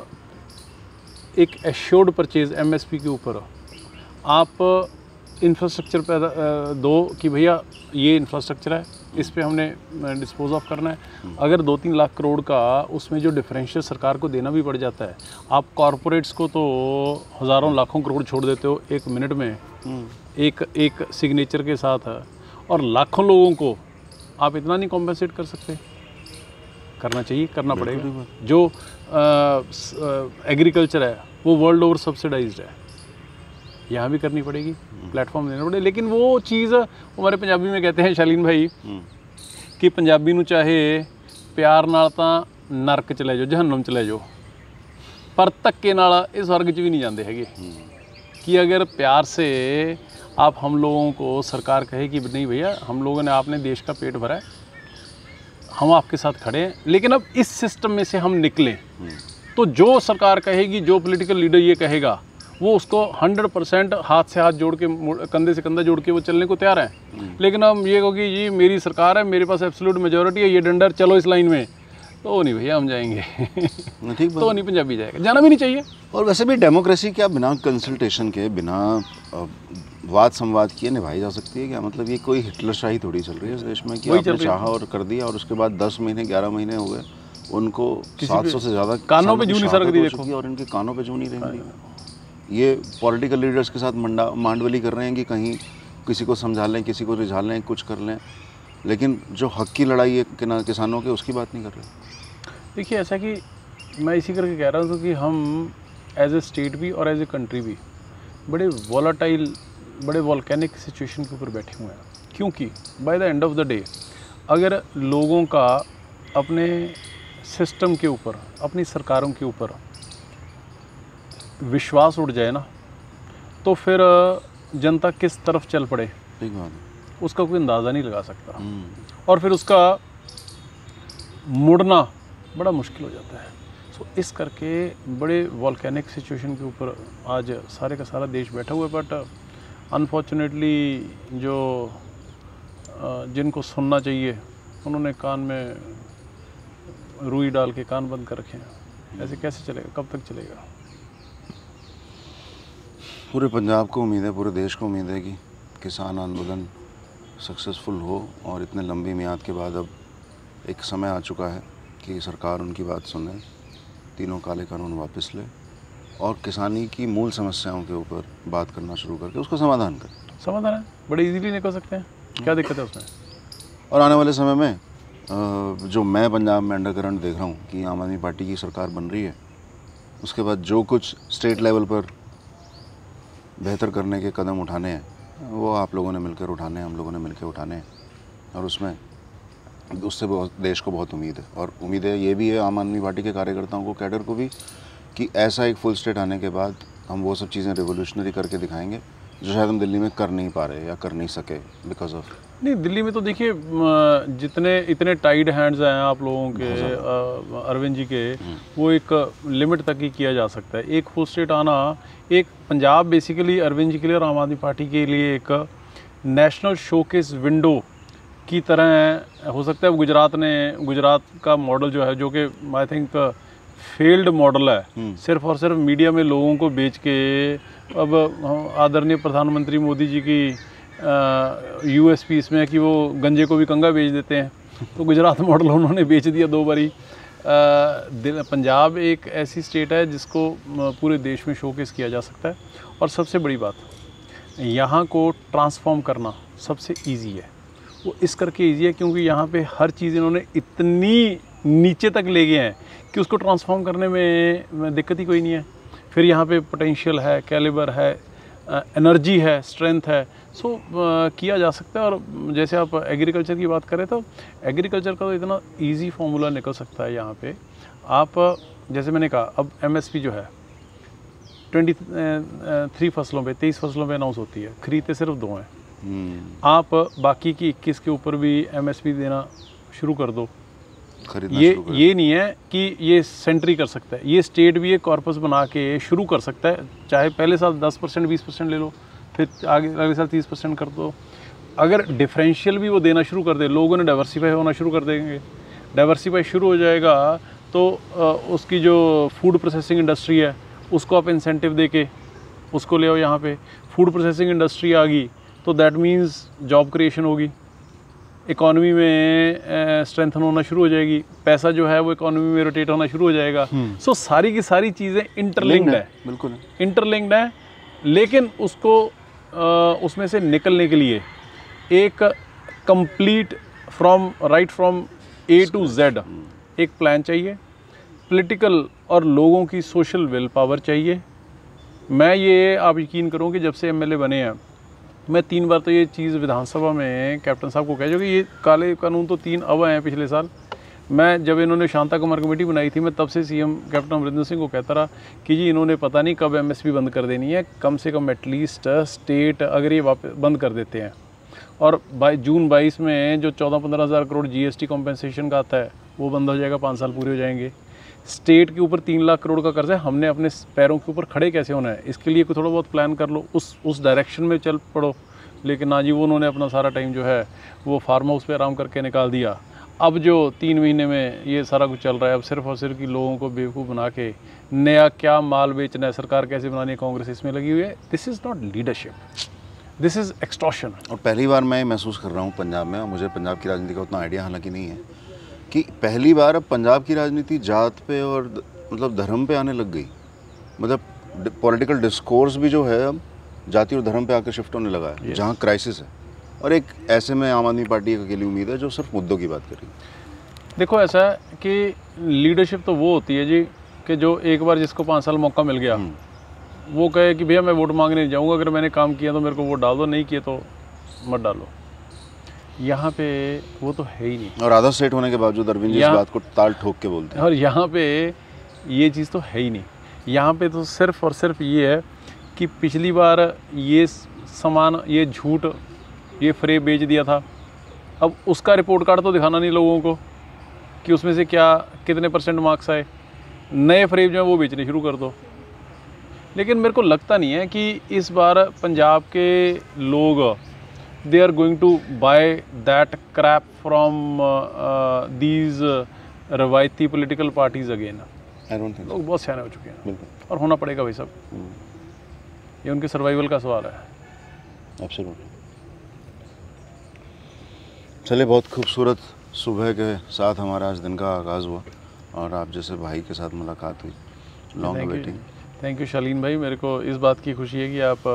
S1: एक एश्योर्ड परचेज एमएसपी के ऊपर आप इंफ्रास्ट्रक्चर पैदा दो कि भैया ये इंफ्रास्ट्रक्चर है, इस पे हमने डिस्पोज ऑफ करना है। अगर दो तीन लाख करोड़ का उसमें जो डिफरेंशियल सरकार को देना भी पड़ जाता है, आप कॉरपोरेट्स को तो हज़ारों लाखों करोड़ छोड़ देते हो एक मिनट में, एक एक सिग्नेचर के साथ, और लाखों लोगों को आप इतना नहीं कॉम्पेंसेट कर सकते। करना चाहिए, करना पड़ेगा। जो एग्रीकल्चर है वो वर्ल्ड ओवर सब्सिडाइज्ड है, यहाँ भी करनी पड़ेगी, प्लेटफॉर्म देना पड़ेगा। लेकिन वो चीज़ हमारे पंजाबी में कहते हैं शालीन भाई कि पंजाबी नू चाहे प्यार नाल तां नरक चले जाओ, जहन्नम चले जाओ, पर धक्के नाल इस स्वर्ग च भी नहीं जाते हैगे कि अगर प्यार से आप हम लोगों को सरकार कहे कि नहीं भैया हम लोगों ने आपने देश का पेट भरा है, हम आपके साथ खड़े हैं, लेकिन अब इस सिस्टम में से हम निकलें, तो जो सरकार कहेगी, जो पॉलिटिकल लीडर ये कहेगा, वो उसको हंड्रेड परसेंट हाथ से हाथ जोड़ के, कंधे से कंधा जोड़ के वो चलने को तैयार है। लेकिन हम ये कहो कि ये मेरी सरकार है, मेरे पास एब्सोल्यूट मेजोरिटी है, ये डंडर चलो इस लाइन में, तो नहीं भैया हम जाएंगे। ठीक तो नहीं पंजाबी जाएगा, जाना भी नहीं चाहिए।
S2: और वैसे भी डेमोक्रेसी क्या बिना कंसल्टेशन के, बिना वाद संवाद किए निभाई जा सकती है क्या? मतलब ये कोई हिटलरशाही थोड़ी चल रही है इस देश में कि आपने चाहा और कर दिया और उसके बाद दस महीने ग्यारह महीने हो गए उनको सात सौ से ज़्यादा
S1: कानों पे जूं नहीं सरक दी, देखो,
S2: और इनके कानों पे जूं नहीं रहेंगी। ये पॉलिटिकल लीडर्स के साथ मंडा मांडवली कर रहे हैं कि कहीं किसी को समझा लें, किसी को रिझा लें, कुछ कर लें, लेकिन जो हक की लड़ाई है किसानों के, उसकी बात नहीं कर रहे।
S1: देखिए ऐसा कि मैं इसी करके कह रहा हूँ कि हम एज ए स्टेट भी और एज ए कंट्री भी बड़े वॉलाटाइल, बड़े वॉल्केनिक सिचुएशन के ऊपर बैठे हुए हैं, क्योंकि by the end of the day अगर लोगों का अपने सिस्टम के ऊपर, अपनी सरकारों के ऊपर विश्वास उठ जाए ना, तो फिर जनता किस तरफ चल पड़े
S2: ठीक बात है,
S1: उसका कोई अंदाज़ा नहीं लगा सकता, और फिर उसका मुड़ना बड़ा मुश्किल हो जाता है। सो so, इस करके बड़े वॉल्केनिक सिचुएशन के ऊपर आज सारे का सारा देश बैठा हुआ है। बट अनफॉर्चुनेटली जो जिनको सुनना चाहिए उन्होंने कान में रुई डाल के कान बंद कर रखे हैं। ऐसे कैसे चलेगा, कब तक चलेगा?
S2: पूरे पंजाब को उम्मीद है, पूरे देश को उम्मीद है कि किसान आंदोलन सक्सेसफुल हो, और इतने लंबी मियाद के बाद अब एक समय आ चुका है कि सरकार उनकी बात सुने, तीनों काले कानून वापस ले और किसानी की मूल समस्याओं के ऊपर बात करना शुरू करके उसका समाधान करे।
S1: समाधान है, बड़े इजीली निकल सकते हैं, क्या दिक्कत है उसमें?
S2: और आने वाले समय में जो मैं पंजाब में अंडर करंट देख रहा हूँ कि आम आदमी पार्टी की सरकार बन रही है, उसके बाद जो कुछ स्टेट लेवल पर बेहतर करने के कदम उठाने हैं वो आप लोगों ने मिलकर उठाने हैं, हम लोगों ने मिलकर उठाने हैं, और उसमें उससे बहुत देश को बहुत उम्मीद है। और उम्मीद है ये भी है आम आदमी पार्टी के कार्यकर्ताओं को, कैडर को भी, कि ऐसा एक फुल स्टेट आने के बाद हम वो सब चीज़ें रिवोल्यूशनरी करके दिखाएंगे जो शायद हम दिल्ली में कर नहीं पा रहे या कर नहीं सके बिकॉज ऑफ।
S1: नहीं, दिल्ली में तो देखिए जितने इतने टाइड हैंड्स हैं आप लोगों के, अरविंद जी के, वो एक लिमिट तक ही किया जा सकता है। एक फुल स्टेट आना, एक पंजाब बेसिकली अरविंद जी के लिए और आम आदमी पार्टी के लिए एक नेशनल शोकेस विंडो की तरह हो सकता है। गुजरात ने, गुजरात का मॉडल जो है, जो कि आई थिंक फेल्ड मॉडल है, सिर्फ और सिर्फ मीडिया में लोगों को बेच के, अब आदरणीय प्रधानमंत्री मोदी जी की यूएसपी इसमें है कि वो गंजे को भी कंगा बेच देते हैं, तो गुजरात मॉडल उन्होंने बेच दिया दो बारी। पंजाब एक ऐसी स्टेट है जिसको पूरे देश में शोकेस किया जा सकता है, और सबसे बड़ी बात, यहाँ को ट्रांसफॉर्म करना सबसे ईजी है। वो इस करके ईजी है क्योंकि यहाँ पे हर चीज़ इन्होंने इतनी नीचे तक ले गए हैं कि उसको ट्रांसफॉर्म करने में दिक्कत ही कोई नहीं है। फिर यहाँ पे पोटेंशियल है, कैलिबर है, एनर्जी है, स्ट्रेंथ है, सो so, किया जा सकता है। और जैसे आप एग्रीकल्चर की बात करें तो एग्रीकल्चर का तो इतना इजी फार्मूला निकल सकता है यहाँ पे। आप जैसे मैंने कहा, अब एमएसपी जो है ट्वेंटी थ्री फसलों पे, तेईस फसलों पे अनाउंस होती है, खरीदते सिर्फ दो हैं। आप बाकी की इक्कीस के ऊपर भी एमएसपी देना शुरू कर दो। ये ये नहीं है कि ये सेंट्री कर सकता है, ये स्टेट भी एक कॉर्पस बना के शुरू कर सकता है। चाहे पहले साल दस परसेंट बीस परसेंट ले लो, फिर आगे अगले साल तीस परसेंट कर दो। अगर डिफरेंशियल भी वो देना शुरू कर दे, लोगों ने डाइवर्सिफाई होना शुरू कर देंगे। डाइवर्सिफाई शुरू हो जाएगा तो उसकी जो फूड प्रोसेसिंग इंडस्ट्री है उसको आप इंसेंटिव दे के उसको ले आओ यहाँ पे। फूड प्रोसेसिंग इंडस्ट्री आ गई तो दैट मीन्स जॉब क्रिएशन होगी, इकॉनमी में स्ट्रेंथन होना शुरू हो जाएगी, पैसा जो है वो इकॉनमी में रोटेट होना शुरू हो जाएगा। सो so, सारी की सारी चीज़ें इंटरलिंक्ड है, बिल्कुल इंटरलिंक्ड है। लेकिन उसको आ, उसमें से निकलने के लिए एक complete from right from A to Z एक प्लान चाहिए, पॉलिटिकल और लोगों की सोशल विल पावर चाहिए। मैं ये आप यकीन करो कि जब से एमएलए बने हैं, मैं तीन बार तो ये चीज़ विधानसभा में कैप्टन साहब को कह जो कि ये काले कानून तो तीन अब आए हैं पिछले साल, मैं जब इन्होंने शांता कुमार कमेटी बनाई थी, मैं तब से सीएम कैप्टन अमरिंदर सिंह को कहता रहा कि जी इन्होंने पता नहीं कब एमएसपी बंद कर देनी है, कम से कम एटलीस्ट स्टेट अगर ये वापस बंद कर देते हैं और बाई जून बाईस में जो चौदह पंद्रह हज़ार करोड़ जीएसटी कॉम्पेंसेशन का आता है वो बंद हो जाएगा, पाँच साल पूरे हो जाएंगे। स्टेट के ऊपर तीन लाख करोड़ का कर्ज है, हमने अपने पैरों के ऊपर खड़े कैसे होना है, इसके लिए थोड़ा बहुत प्लान कर लो, उस उस डायरेक्शन में चल पड़ो। लेकिन ना जी, वो उन्होंने अपना सारा टाइम जो है वो फार्म हाउस पे आराम करके निकाल दिया। अब जो तीन महीने में ये सारा कुछ चल रहा है, अब सिर्फ और सिर्फ की लोगों को बेवकूफ़ बना के नया क्या माल बेचना है, सरकार कैसे बनानी है, कांग्रेस इसमें लगी हुई है। This is not leadership, this is extortion.
S2: और पहली बार मैं महसूस कर रहा हूँ पंजाब में, और मुझे पंजाब की राजनीति का उतना आइडिया हालांकि नहीं है, कि पहली बार अब पंजाब की राजनीति जात पे और मतलब धर्म पे आने लग गई। मतलब पॉलिटिकल डिस्कोर्स भी जो है अब जाति और धर्म पे आकर शिफ्ट होने लगा है, जहाँ क्राइसिस है। और एक ऐसे में आम आदमी पार्टी एक अकेली उम्मीद है जो सिर्फ मुद्दों की बात करेगी।
S1: देखो ऐसा है कि लीडरशिप तो वो होती है जी कि जो एक बार जिसको पाँच साल मौका मिल गया वो कहे कि भैया मैं वोट मांगने नहीं जाऊँगा, अगर मैंने काम किया तो मेरे को वोट डाल दो, नहीं किए तो मत डालो। यहाँ पे वो तो है ही नहीं।
S2: और आधा स्टेट होने के बावजूद अरविंद जी इस बात को ताल ठोक के बोलते हैं।
S1: और यहाँ पे ये चीज़ तो है ही नहीं। यहाँ पे तो सिर्फ और सिर्फ ये है कि पिछली बार ये सामान, ये झूठ, ये फ्रे बेच दिया था, अब उसका रिपोर्ट कार्ड तो दिखाना नहीं लोगों को कि उसमें से क्या कितने परसेंट मार्क्स आए। नए फ्रेब जो है वो बेचने शुरू कर दो। लेकिन मेरे को लगता नहीं है कि इस बार पंजाब के लोग they are going to buy that crap from these रवायती political parties again.
S2: I don't think
S1: लोग बहुत सियाने हो चुके हैं और होना पड़ेगा भाई साहब, ये उनके सर्वाइवल का सवाल है।
S2: एब्सोल्युटली। चलिए, बहुत खूबसूरत सुबह के साथ हमारा आज दिन का आगाज़ हुआ और आप जैसे भाई के साथ मुलाकात हुई। Long waiting.
S1: Thank you Shaleen भाई, मेरे को इस बात की खुशी है कि आप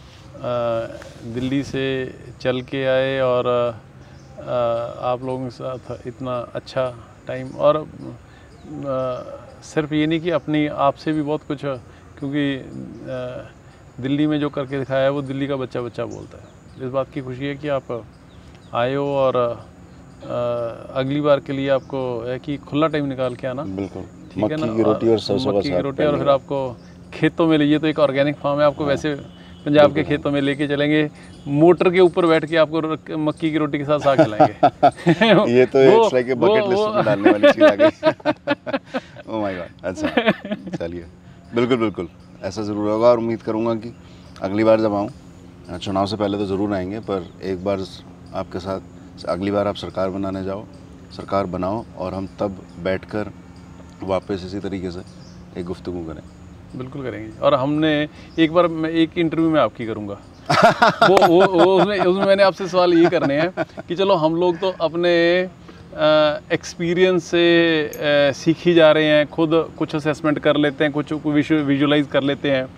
S1: आ, दिल्ली से चल के आए और आ, आप लोगों के साथ इतना अच्छा टाइम, और आ, सिर्फ ये नहीं कि अपनी आपसे भी बहुत कुछ, क्योंकि आ, दिल्ली में जो करके दिखाया है वो दिल्ली का बच्चा बच्चा बोलता है। इस बात की खुशी है कि आप आए हो और आ, अगली बार के लिए आपको है कि खुला टाइम निकाल के आना।
S2: बिल्कुल,
S1: ठीक है ना।
S2: मक्की की रोटी और सरसों का
S1: मक्की की
S2: साग
S1: रोटी, और फिर आपको खेतों में ले, ये तो एक ऑर्गेनिक फार्म है, आपको वैसे पंजाब के खेतों में लेके चलेंगे, मोटर के ऊपर बैठ के आपको मक्की की रोटी के साथ साग खिलाएंगे।
S2: ये तो it's like a bucket list में डालने वाली चीज़ आ गई। Oh my God. अच्छा, चलिए, बिल्कुल बिल्कुल ऐसा ज़रूर होगा, और उम्मीद करूँगा कि अगली बार जब आऊँ, चुनाव से पहले तो ज़रूर आएंगे, पर एक बार आपके साथ अगली बार आप सरकार बनाने जाओ, सरकार बनाओ, और हम तब बैठकर वापस इसी तरीके से एक गुफ्तगू करें।
S1: बिल्कुल करेंगे। और हमने एक बार, मैं एक इंटरव्यू में आपकी करूँगा। वो वो वो उसमें उसमें मैंने आपसे सवाल ये करने हैं कि चलो हम लोग तो अपने एक्सपीरियंस से आ, सीखी जा रहे हैं, खुद कुछ असेसमेंट कर लेते हैं, कुछ विजुअलाइज कर लेते हैं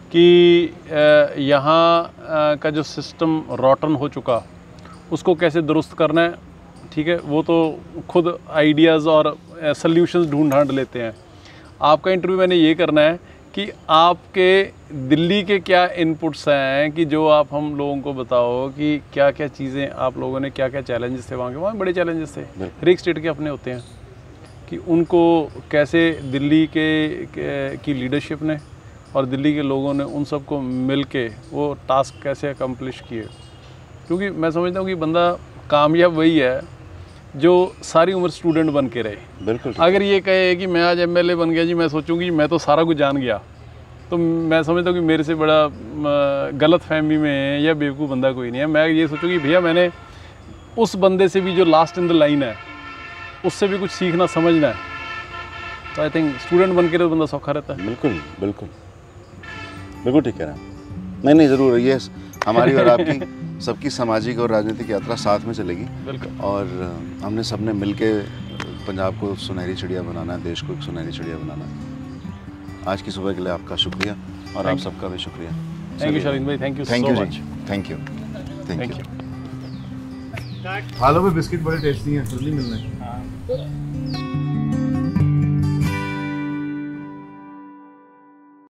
S1: कि यहाँ का जो सिस्टम रॉटन हो चुका उसको कैसे दुरुस्त करना है। ठीक है, वो तो खुद आइडियाज़ और सल्यूशंस ढूंढ ढांढ लेते हैं। आपका इंटरव्यू मैंने ये करना है कि आपके दिल्ली के क्या इनपुट्स हैं, कि जो आप हम लोगों को बताओ कि क्या क्या चीज़ें आप लोगों ने, क्या क्या चैलेंजेस थे वहाँ के। वहाँ बड़े चैलेंजेस थे, हर एक स्टेट के अपने होते हैं, कि उनको कैसे दिल्ली के, के की लीडरशिप ने और दिल्ली के लोगों ने उन सबको मिल के वो टास्क कैसे अकम्प्लिश किए। क्योंकि मैं समझता हूँ कि बंदा कामयाब वही है जो सारी उम्र स्टूडेंट बन के रहे।
S2: बिल्कुल।
S1: अगर ये कहे कि मैं आज एमएलए बन गया जी, मैं सोचूंगी मैं तो सारा कुछ जान गया, तो मैं समझता हूँ कि मेरे से बड़ा गलत फहमी में या बेवकूफ़ बंदा कोई नहीं है। मैं ये सोचूंगी भैया मैंने उस बंदे से भी जो लास्ट इन द लाइन है उससे भी कुछ सीखना, समझना है। तो आई थिंक स्टूडेंट बन के तो बंदा सौखा रहता है।
S2: बिल्कुल बिल्कुल बिल्कुल ठीक है ना। नहीं नहीं ज़रूर, ये हमारी और आपकी सबकी सामाजिक और राजनीतिक यात्रा साथ में चलेगी।
S1: बिल्कुल।
S2: और हमने सबने मिलके पंजाब को सुनहरी चिड़िया बनाना है, देश को एक सुनहरी चिड़िया बनाना है। आज की सुबह के लिए आपका शुक्रिया, और आप सबका भी शुक्रिया।
S1: थैंक यू शालीन भाई, thank you
S2: thank
S1: so
S2: you
S1: much.
S2: Thank you thank you.
S3: हालों में बिस्किट बड़े टेस्टी हैं, जल्दी मिलना है।